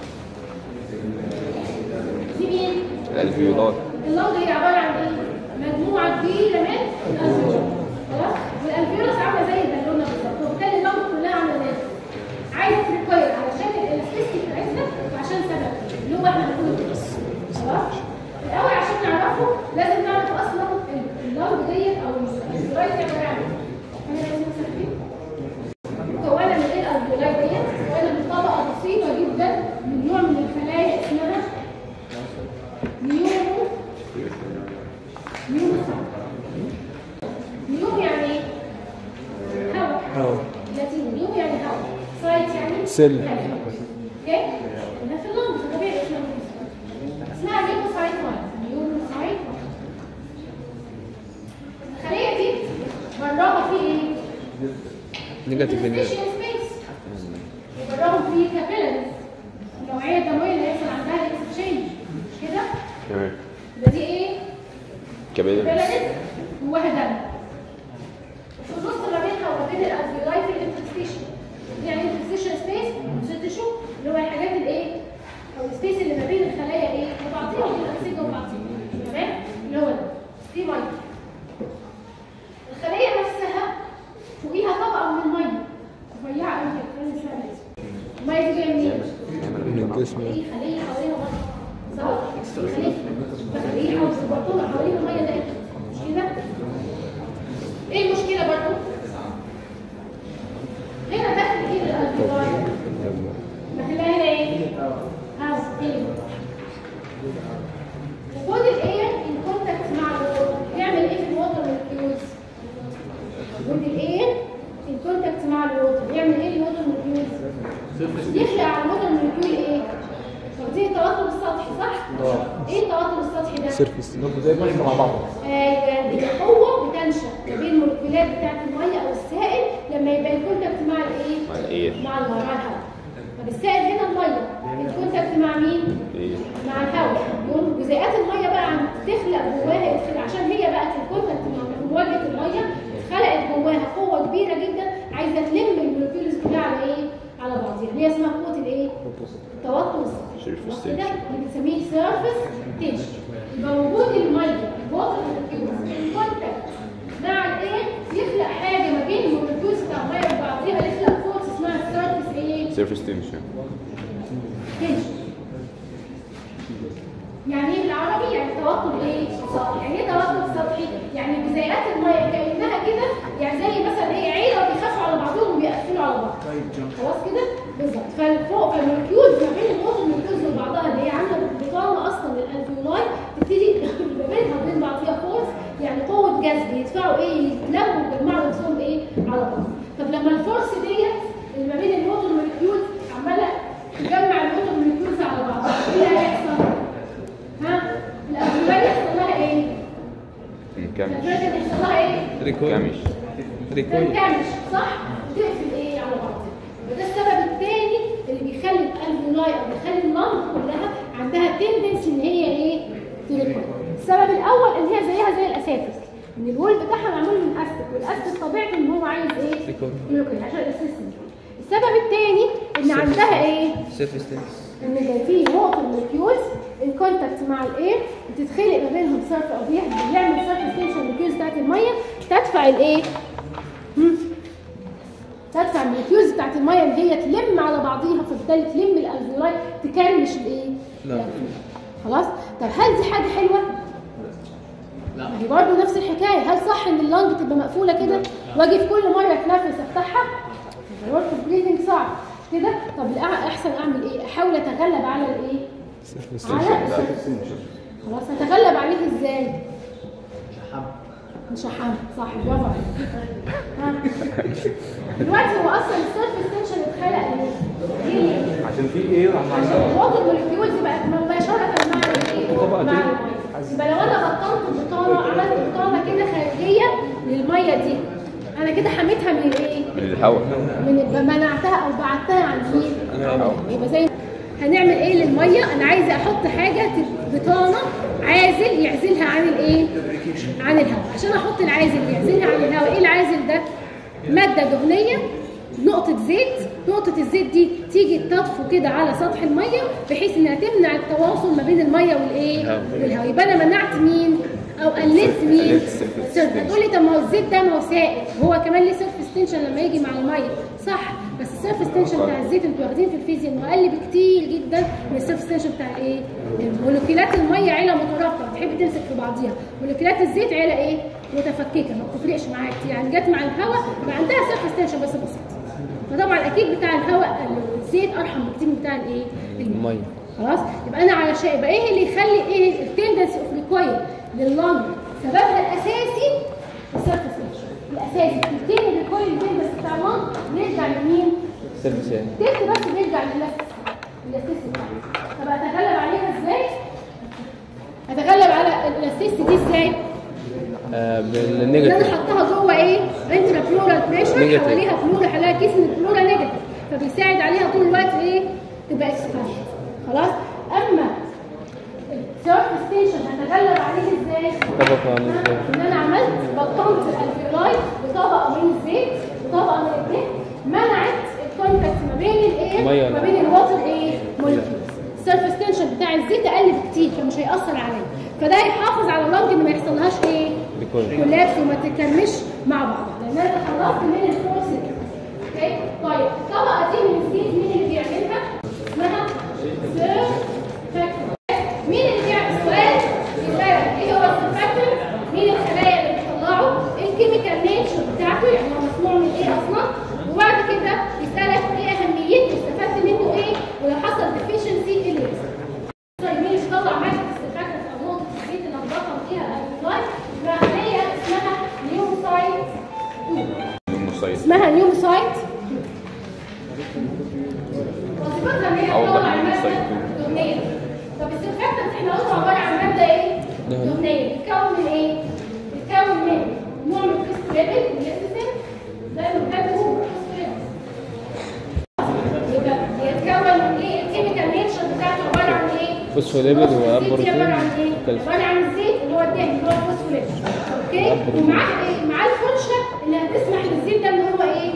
دي مين؟ الالفيولار. اللنج هي عباره عن ايه؟ مجموعه كبيره من الالفيولار. خلاص؟ والالفيولار عامله زي البالونه بالظبط وبالتالي اللنج كلها عامله زي عايزه تريكويل علشان الالاستيستي بتاعتها وعشان سبب اللي هو احنا هنقوله دلوقتي. خلاص؟ الاول عشان نعرفه لازم نعرف اصلا اللنج ديت او الالفيولاي دي عباره عن ايه؟ احنا لازم نمسك فيه. مكونه من ايه الالفيولاي ديت؟ مكونه من طبقه بسيطه جدا من نوع من الخلايا اسمها نيورو نيورو نيورو يعني ايه؟ سيل. اوكي؟ ده في اللنج طبيعي اسمها اسمها ليوكوسايت واحد، ليوكوسايت واحد. الخليه دي براها في ايه؟ نيجاتيف سبيس، براهم في كابيلاريز، النوعيه الدمويه اللي هيحصل عندها الاكسشينج كده. تمام. ده دي ايه؟ كابيلاريز كابيلاريز جواها دم. في النص ما بينها وما بين الالفيولاي في الانترستيشن. يعني الانترستيشن سبيس وسيتشو اللي هو الحاجات الايه؟ او السبيس اللي ما بين الخلايا ايه؟ وبعضيها وبين الانسجه وبعضيها. تمام؟ اللي هو ده. دي ميه. الخليه نفسها فوقيها طبقه من الميه. رفيعه قوي كده، لازم اسمها لازم. الميه دي جايه منين؟ من الجسم. ايه خليه حواليها ميه. صح؟ خليه فخليه حواليها حواليها ميه ده مش كده؟ ايه المشكله برضه؟ هنا داخل ايه الالفيولاي؟ داخلها هنا ايه؟ هاوس ايه؟ وجود الاير ان كونتاكت مع الووتر يعمل ايه في الووتر مولكيولز؟ وجود الاير ان كونتاكت مع الووتر يعمل ايه للووتر مولكيولز؟ يخلق على الووتر مولكيول ايه؟ واخدين التوتر السطحي صح؟ ايه التوتر السطحي ده؟ سيرفيس. زي ما احنا مع بعض. ايوه دي قوه بتنشا ما بين المولكيولات بتاعت الميه او السائل لما يبقى الكونتاكت مع الايه؟ مع الايه؟ مع الميه مع الهواء. طب السائل هنا الميه الكونتاكت مع مين؟ ايه؟ مع الهواء. يقوم جزيئات الميه بقى تخلق جواها يدخل عشان هي بقت الكونتاكت مع مواجهه الميه خلقت جواها قوه كبيره جدا عايزه تلم المولكيولز كلها على ايه؟ على بعضيها. هي اسمها قوه الايه؟ التوتر السطحي. Surface كده tension. اللي بنسميه سيرفيس تنشن. يبقى وجود الميه الووتر مولكيولز الكونتاكت مع الايه يخلق حاجه ما بين المولكيولز بتاع الميه وبعضيها يخلق فورس اسمها السيرفيس ايه؟ سيرفيس تنشن. تنشن. يعني ايه بالعربي؟ يعني توتر ايه؟ سطحي. يعني ايه توتر سطحي؟ يعني جزيئات الميه كانها كده يعني زي مثلا ايه عيله بيخافوا على بعضهم وبيقفلوا على بعض. خلاص كده؟ بالظبط. فالفوق فالمولكيولز ما بين الووتر مولكيولز وبعضها اللي هي عامله بطانه اصلا للالفيولاي تبتدي ما بينها وبين بعضيها فورس يعني قوه جذب يدفعوا ايه؟ يتلموا ويجمعوا نفسهم ايه؟ على بعض. طب لما الفورس ديت اللي ما بين الووتر مولكيولز عماله تجمع الووتر مولكيولز على بعضها ايه اللي هيحصل؟ ها؟ الالفيولاي يحصل لها ايه؟ انكمش. الالفيولاي يحصل لها ايه؟ ريكويل. انكمش. ريكويل. تنكمش صح؟ وتقفل ايه على بعضها. وده السبب الثاني اللي بيخلي الالفيولاي او بيخلي اللنج كلها عندها تندنسي ان هي ايه؟ تريكويل. السبب الاول ان هي زيها زي الاساتك ان الوول بتاعها معمول من استك والاستك طبيعته ان هو عايز ايه؟ ريكويل عشان الاسيستنت. السبب الثاني ان عندها ايه؟ سيرفيس تنس. ان في ووتر مولكيولز ان كونتاكت مع الاير بتتخلق ما بينهم سيرف او بيعمل سيرفيس تنشن المولكيولز بتاعت الميه تدفع الايه؟ تدفع المولكيولز بتاعت الميه ان هي تلم على بعضيها فبالتالي تلم الالفيولاي تكرمش الايه؟ لا. خلاص؟ طب هل دي حاجه حلوه؟ لا. ما هي برضه نفس الحكايه، هل صح ان اللنج تبقى مقفوله كده واجي في كل مره اتنفس افتحها؟ الورك بريثنج صعب مش كده؟ طب احسن اعمل ايه؟ احاول اتغلب على الايه؟ على خلاص هتغلب عليه ازاي؟ مش حمل صح برافو عليك. ها دلوقتي هو اصلا السيرفيس تنشن اتخلق ليه؟ عشان في ايه؟ عشان الووتر مولكيولز بقت مباشره مع الايه؟ مع الميه. يبقى لو انا بطلت البطانه عملت بطانه كده خارجيه للميه دي انا كده حميتها من الايه؟ من الهواء. من منعتها او بعدتها عن مين؟ يبقى زي هنعمل ايه للميه؟ انا عايزه احط حاجه بطانه عازل يعزلها عن الايه؟ عن الهواء. عشان احط العازل يعزلها عن الهواء، ايه العازل ده؟ ماده دهنيه نقطه زيت، نقطه الزيت دي تيجي تطفو كده على سطح الميه بحيث انها تمنع التواصل ما بين الميه والايه؟ والهواء. يبقى انا منعت مين؟ او قللت مين؟ سيرفيس. تقول لي طب ما هو الزيت ده ما هو سائل، هو كمان ليه سيرفيس تنشن لما يجي مع الميه، صح؟ بس السيرفيس تنشن بتاع الزيت انتوا واخدين في الفيزياء انه اقل بكتير جدا من السيرفيس تنشن بتاع ايه؟ مولكيولات الميه عيله مترابطه بتحب تمسك في بعضيها، مولكيولات الزيت عيله ايه؟ متفككه ما بتفرقش معاها كتير، يعني جت مع الهواء بقى عندها سيرفيس تنشن بس بسيط. فطبعا اكيد بتاع الهواء الزيت ارحم بكتير من بتاع الايه؟ الميه. خلاص؟ يبقى انا علشان يبقى ايه اللي يخلي ايه؟ التندنسي اوف ريكويل لللنج سببها الاساسي السيرفيس تنشن. الاساسي التين الريكويل التندنسي بتاع اللنج بيرجع لمين؟ سيرفيس يعني تلت بس بيرجع للاستيستي بتاعتي. طب اتغلب عليها ازاي؟ اتغلب على الاستيستي دي ازاي؟ آه ان بالنيجاتيف. انا حطها جوه ايه؟ انترا بلورال بريشر، حواليها بلورا، حواليها كيس من البلورا نيجاتيف، فبيساعد عليها طول الوقت ايه؟ تبقى اكسبانشن. خلاص؟ اما السيرفيس ستيشن هتغلب عليه ازاي؟ طبقة من الزيت. ان انا عملت بطنت الالفيولاي بطبقه من الزيت وطبقه من الدهن، منعت الكونتاكت ما بين الايه؟ ما بين الواتر ايه؟ مولكيولز. السيرفيس تنشن بتاع الزيت اقل بكتير فمش هيأثر عليا، فده هيحافظ على اللنج ان ما يحصلهاش ايه؟ كولابس وما تتكرمش مع بعضها، لان انا تخلصت من الفورس. اوكي؟ طيب الطبقه دي من الزيت مين اللي بيعملها؟ اسمها سيرفاكتنت. مين اللي بيعمل السؤال؟ يسألك ايه هو السيرفاكتنت؟ مين الخلايا اللي بتطلعه؟ ايه الكيميكال نيتشر بتاعته؟ يعني هو مصنوع من ايه اصلا؟ وبعد كده يسألك ايه اهميته؟ استفدت منه ايه؟ ولو حصل ديفيشنسي ايه اللي يحصل؟ طيب مين اللي بيطلع ماده السيرفاكتنت او نقطه الزيت اللي هنضخم فيها الالفيولاي؟ خليه اسمها نيوموسايت اتنين. اسمها نيوموسايت. وظيفتها ان هي تطلع الماده الدهنيه. طب السيرفاكتنت احنا قلنا عباره عن ماده ايه؟ دهنيه. بتتكون من ايه؟ بتتكون من نوع من الفوسفوليبيد والليكتين زي ما كاتبه فوسفوليبيد. يبقى بيتكون من ايه؟ الكيميكال نيتشر بتاعته عباره عن ايه؟ فوسفوليبيد وبروتين. عباره عن ايه؟ عباره عن الزيت اللي هو الدهن اللي هو الفوسفوليبيد. اوكي؟ ومعاه ايه؟ معاه الفرشه اللي هتسمح للزيت ده ان هو ايه؟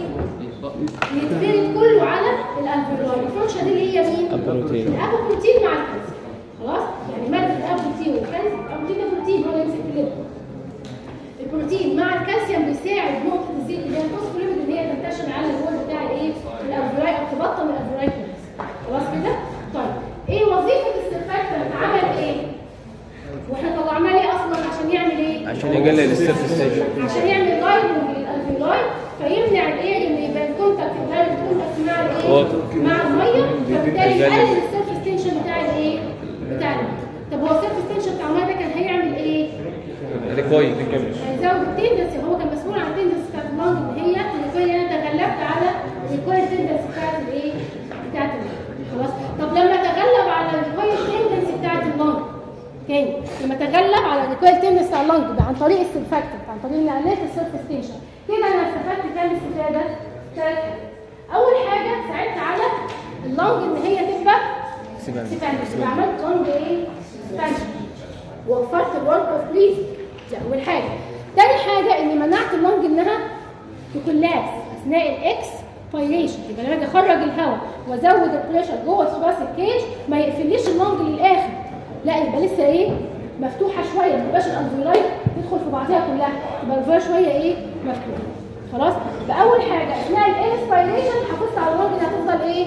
يتفرد كله على الالفيولاي. الفرشه دي اللي هي مين؟ البروتين. الابوبروتين مع الكالسيوم. خلاص؟ يعني ماده الابوبروتين والكالسيوم، الابوبروتين ده بروتين هو اللي يمسك في اللب. البروتين مع الكالسيوم بيساعد نقطه الزيت اللي هي الفوسفوليبيد ان هي تنتشر على الجول بتاع الايه؟ الالفيولاي او تبطن الالفيولاي كويس. خلاص كده؟ طيب ايه وظيفه السيرفاكتنت؟ عمل ايه؟ واحنا طلعناه ليه اصلا؟ عشان يعمل ايه؟ عشان يقلل السيرفيس ستيشن. عشان يعمل لايبنج للالفيولاي فيمنع الايه؟ ان يبقى الكونتاكت الدايركت كونتاكت مع الايه؟ مع الميه، فبالتالي يقلل السيرفيس تنشن بتاع الايه؟ بتاع الميه. طب هو السيرفيس تنشن بتاع الميه ده كان هيعمل ايه؟ ريكويل. هيزود التندنسي. هو كان مسؤول عن التندنسي بتاعت اللنج ان هي الريكويل. انا تغلبت على الريكويل تندنسي بتاعت الايه؟ بتاعت اللنج. خلاص؟ طب لما تغلب على الريكويل تندنسي بتاعت اللنج تاني، لما تغلب على الريكويل تندنسي بتاع اللنج ده عن طريق السيرفاكتنت، عن طريق ان قللت السيرفيس تنشن، كده انا استفدت كام استفاده؟ ثلاث حاجات. اول حاجه ساعدت على اللنج ان هي تبقى اكسبانشن. عملت لنج ايه؟ اكسبانشن. ووفرت الورك اوف بريث. دي اول حاجه. تاني حاجه اني منعت اللنج انها تكولابس اثناء الاكس بايريشن. يبقى لما اجي اخرج الهواء وازود البريشر جوه ثلاث الكيج ما يقفليش اللنج للاخر، لا يبقى لسه ايه؟ مفتوحه شويه، ما تبقاش الالفيولاي تدخل في بعضها كلها، تبقى الالفيولاي شويه ايه؟ مفتوحه. خلاص؟ فاول حاجه اثناء الانسبيريشن حافظت على اللنج انها تفضل ايه؟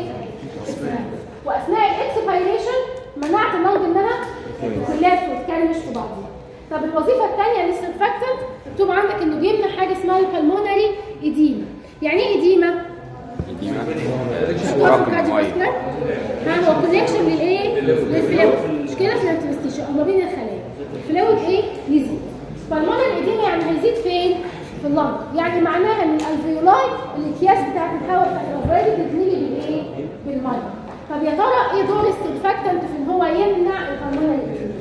واثناء الاكسبيريشن منعت اللنج انها تكولابس وتكرمش في بعضها. طب الوظيفه الثانيه للسيرفاكتنت مكتوب عندك انه بيمنع حاجه اسمها البلمونري ايديما. يعني ايه ايديما؟ ايديما ها هو كونكشن للايه؟ للفلويد. مش كده في الانترستيشن ما بين الخلايا الفلويد ايه؟ يزيد. بالمونري ايديما يعني هيزيد فين؟ في اللنج. يعني معناها ان الالفيولاي الاكياس بتاعت الهواء بتاعت الالفيولاي بتتملي بالايه؟ بالميه. طب يا ترى ايه دور السيرفاكتنت في ان هو يمنع البلمونري ايديما؟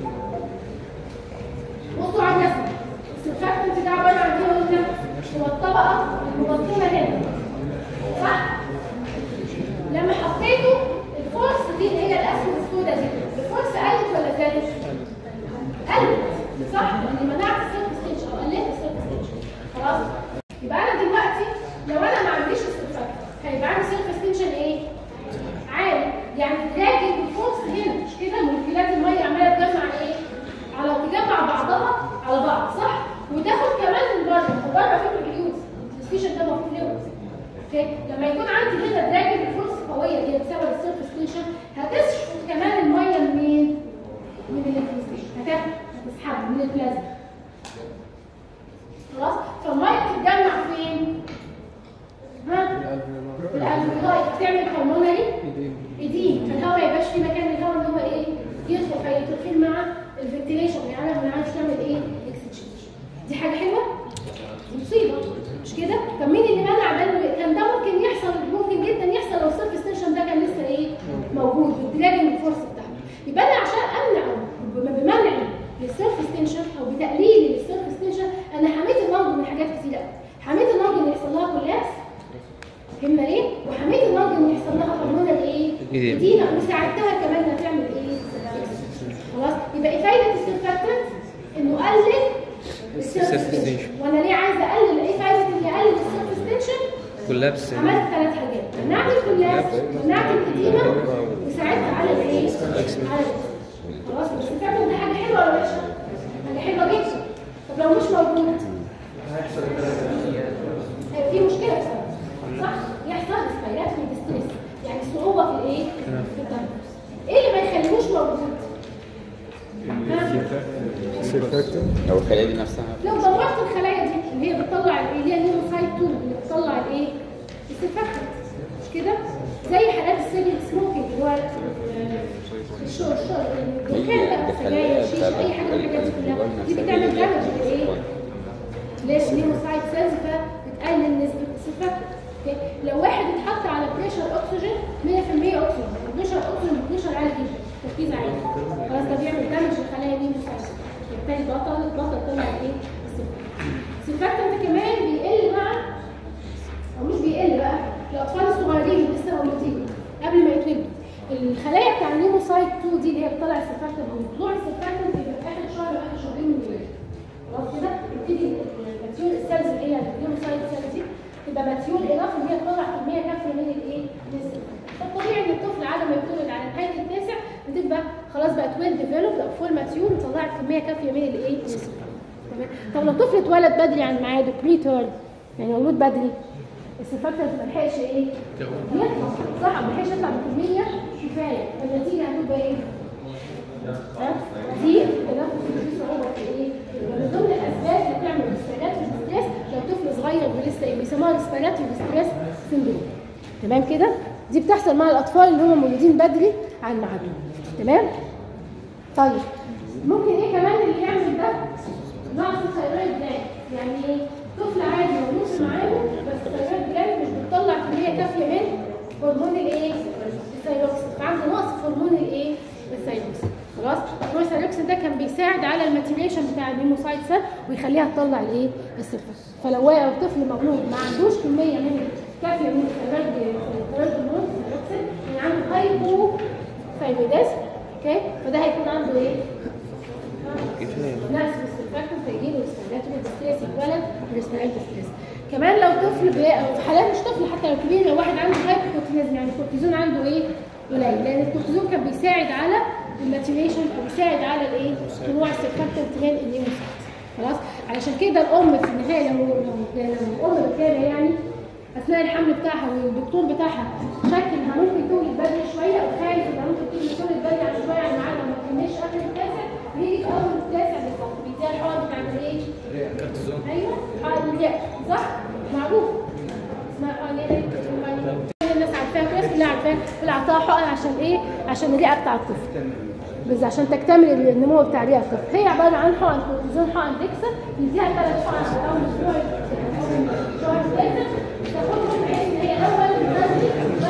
بصوا على الرسمه. السيرفاكتنت ده عباره عن ايه قلنا؟ هو الطبقه المبطنه هنا. صح؟ لما حطيته الفورس دي اللي هي الاسهم السوداء دي، الفورس قلت ولا زادت؟ قلت. صح؟ لاني منعت السيرفيس تنشن او قللت السيرفيس تنشن. خلاص؟ يبقى انا دلوقتي لو انا ما عنديش السيرفاكتنت هيبقى عندي سيرفيس تنشن ايه؟ عالي. يعني دراجل بالفورس هنا، مش كده؟ مولكيولات الميه عماله تجمع ايه؟ على تجمع بعضها على بعض، صح؟ وتاخد كمان من بره، وبره فيه الفلويد، الانترستيشن ده ما فيه فلويد. اوكي؟ لما يكون عندي هنا دراجل بالفورس قويه اللي هي بسبب السيرفيس تنشن هتسحب كمان الميه منين؟ من الانترستيشن، هتاخد هتسحبها من البلازما. خلاص؟ فالميه بتتجمع فين؟ ها؟ في الالفيولاي بتعمل بالمونري ايديم، فالهواء ما يبقاش في مكان للهواء ان هو ايه؟ يدخل فيتدخل مع الفنتيليشن، يعني ما نعرفش نعمل ايه؟ اكستشينج. دي حاجه حلوه؟ مصيبه، مش كده؟ طب مين اللي منع ده؟ كان ده ممكن يحصل، ممكن جدا يحصل لو وحميت المرض ان يحصل لها هرمونال ايه؟ ادينا وساعدتها كمان انها تعمل ايه؟ خلاص يبقى ايه فايده السيرفاكتنت؟ انه قلل السيرفستيشن. وانا ليه عايزه اقلل؟ ايه فايده اني اقلل السيرفستيشن؟ كولابس. عملت ثلاث حاجات، منعت الكولابس، منعت الاديمه، وساعدت على الايه؟ على خلاص. بس السيرفاكتنت دي حاجه حلوه ولا وحشه؟ حاجه حلوه جدا. طب لو مش موجود هيحصل في مشكله صح؟ يحصل ريسبيراتوري ديستريس، يعني صعوبه في الايه؟ في التنفس. ايه اللي ما يخليهوش موجود؟ لو الخلايا دي نفسها لو دمرت الخلايا دي اللي هي بتطلع الايه؟ اللي هي النيوروسايت اتنين اللي بتطلع الايه؟ السيرفاكتنت مش كده؟ زي حالات السيجنت سموكينج اللي هو الشو الشو الدخان بقى، السجاير، الشيشه، اي حاجه من الحاجات دي كلها دي بتعمل دامج للايه؟ للنيوروسايت سيلز، فبتقلل نسبه السيرفاكتنت. لو واحد اتحط على بريشر اكسجين مية في المية اكسجين، بريشر اكسجين بريشر عالي جدا، تركيز عالي، خلاص ده بيعمل دامج لخلايا النيوروسايت، بالتالي بطل بطل طلع ايه؟ السيرفاكتنت كمان بيقل مع او مش بيقل بقى الاطفال الصغيرين اللي لسه مولودين قبل ما يتولدوا. الخلايا بتاع النيوروسايت اتنين دي اللي هي بتطلع السيرفاكتنت، طلوع السيرفاكتنت بيبقى في اخر شهر واخر شهرين من الولاده. خلاص كده بتبتدي الماتيور السيلز اللي هي النيوروسايت سيلز دي تبقى ماتيور انف ان هي تطلع كميه كافيه من الايه؟ من السيرفاكتنت. فالطبيعي ان الطفل على ما يتولد على نهايه التاسع بتبقى خلاص بقت ويل ديفلوبد او فول ماتيور وطلعت كميه كافيه من الايه؟ من السيرفاكتنت. تمام. طب لو طفل اتولد بدري عن ميعاده بري تيرم يعني مولود بدري، السيرفاكتنت ما لحقش ايه؟ يطلع صح، ما لحقش يطلع بكميه كفايه، فالنتيجه هتبقى ايه؟ ها؟ دي كده في صعوبه في ايه؟ من ضمن الاسباب اللي بتعمل ريسبيراتوري ستريس لو طفل صغير ولسه ايه؟ بيسموها ريسبيراتوري ستريس سيندروم. تمام كده؟ دي بتحصل مع الاطفال اللي هم مولودين بدري عن ميعادهم. تمام؟ طيب ممكن ايه كمان اللي يعمل ده؟ نقص الثيرويد جلاند، يعني ايه؟ طفل عادي مولود في ميعاده بس الثيرويد جلاند مش بتطلع كميه كافيه من هرمون الايه؟ الثيروكسين، فعنده نقص في هرمون الايه؟ الثيروكسين. خلاص؟ هرمون الثيروكسين ده كان بيساعد على الماتيوريشن بتاع النيوروسايت سيل ويخليها تطلع الايه؟ السيرفاكتنت. فلو واقع طفل مولود ما عندوش كميه من كافيه من الثيرويد هرمون الثيروكسين، يعني عنده هايبو ثايرويدزم، اوكي؟ فده هيكون عنده ايه؟ نقص في السيرفاكتنت فيجيله ريسبيراتوري ديستريس، يتولد ريسبيراتوري ديستريس. كمان لو طفل بي... او في حالات مش طفل حتى لو كبير، لو واحد عنده هايبوكورتيزم يعني الكورتيزون عنده ايه؟ قليل، لان الكورتيزون كان بيساعد على الماتيوريشن او بيساعد على الايه؟ طلوع السيرفاكتنت من النيوروسايت. خلاص؟ علشان كده الام في النهايه لو لو الام بتابع يعني اثناء الحمل بتاعها والدكتور بتاعها شك انها ممكن تولد بدري شويه او خايف انها ممكن تولد بدري عن شويه عن ميعادها وما تكملش اخر التاسع، بيجي في اول التاسع بالظبط بيديها الحقن بتاعت ايه؟ ايوه حقن الرئه صح؟ معروف اسمها حقن ايه؟ الناس عارفاها كويس، كلها عارفاها، كلها عطاها حقن عشان ايه؟ عشان الرئه بتاع الطفل، بس عشان تكتمل النمو بتاع رئه الطفل. هي عباره عن حقن كورتيزون، حقن ديكسا، يديها ثلاث حقن في اول اسبوع شهر التاسع، تاخدهم بحيث ان هي اول بدري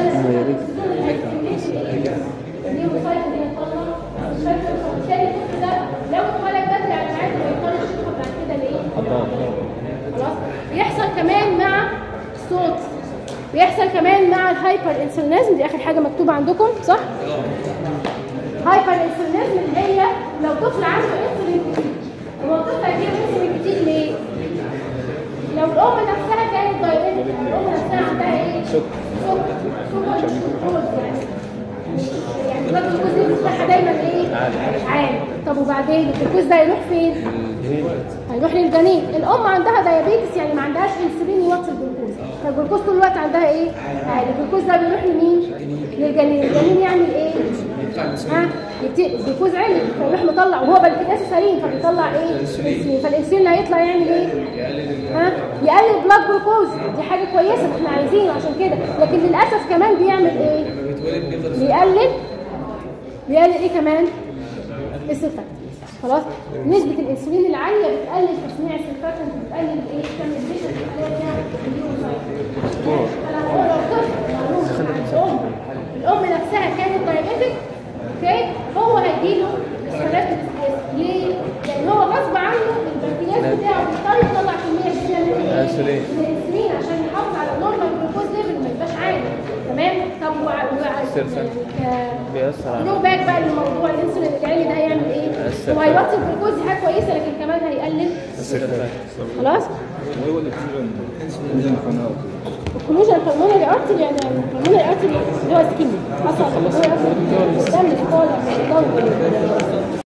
النيوروسايت اللي هي تطلع الشكل، وبالتالي الطفل ده لو اتولد بدري على ميعاده ما يضطرش يدخل بعد كده لايه؟ خلاص؟ بيحصل كمان مع الصوت، بيحصل كمان مع الهايبر انسولينيزم، دي اخر حاجه مكتوبه عندكم صح؟ هايبر انسولينيزم اللي هي لو طفل عنده انسولين كتير، هو الطفل هيجيب انسولين كتير ليه؟ لو الام نفسها كانت دايبيتك، الام نفسها عندها ايه؟ سكر سكر سكر يعني يعني الجلوكوز بتاعها دايما ايه؟ عالي. طب وبعدين الجلوكوز ده هيروح فين؟ هيروح للجنين. الام عندها دايابيتس يعني ما عندهاش انسولين يوطي الجلوكوز، فالجلوكوز طول الوقت عندها ايه؟ عالي. الجلوكوز ده بيروح لمين؟ للجنين. الجنين يعمل ايه؟ ها؟ الجلوكوز عالي فيروح مطلع وهو بنكرياسه سليم فبيطلع ايه؟ انسولين، فالانسولين اللي هيطلع يعمل ايه؟ ها؟ يقلل بلاد جلوكوز، دي حاجه كويسه احنا عايزينه عشان كده، لكن للاسف كمان بيعمل ايه؟ بيقلل بيقلل ايه كمان؟ السيرفاكتنت. خلاص؟ نسبة الانسولين العالية بتقلل تصنيع السيرفاكتنت، بتقلل ايه؟ بتعمل فيشن في الخلايا بتاعت النيوروسايت. فلو هو لو طفل الام الام نفسها كانت دايابيتك، اوكي؟ هو هيجيله ريسبيراتوري ستريس، ليه؟ لان هو غصب عنه البنكرياس بتاعه بيضطر يطلع كمية كبيرة من الانسولين عشان يحافظ على النورمال جلوكوز ليفل ما يبقاش عالي. بيأثر فعلا. بيأثر على نو باك بقى للموضوع الانسولين اللي عالي ده هيعمل ايه؟ هو هيوطي الجلوكوز، دي حاجه كويسه لكن كمان هيقلل خلاص؟ الكلوجن البلمونري ارتري يعني البلمونري ارتري اللي هو سكين حصل قدام الإطالة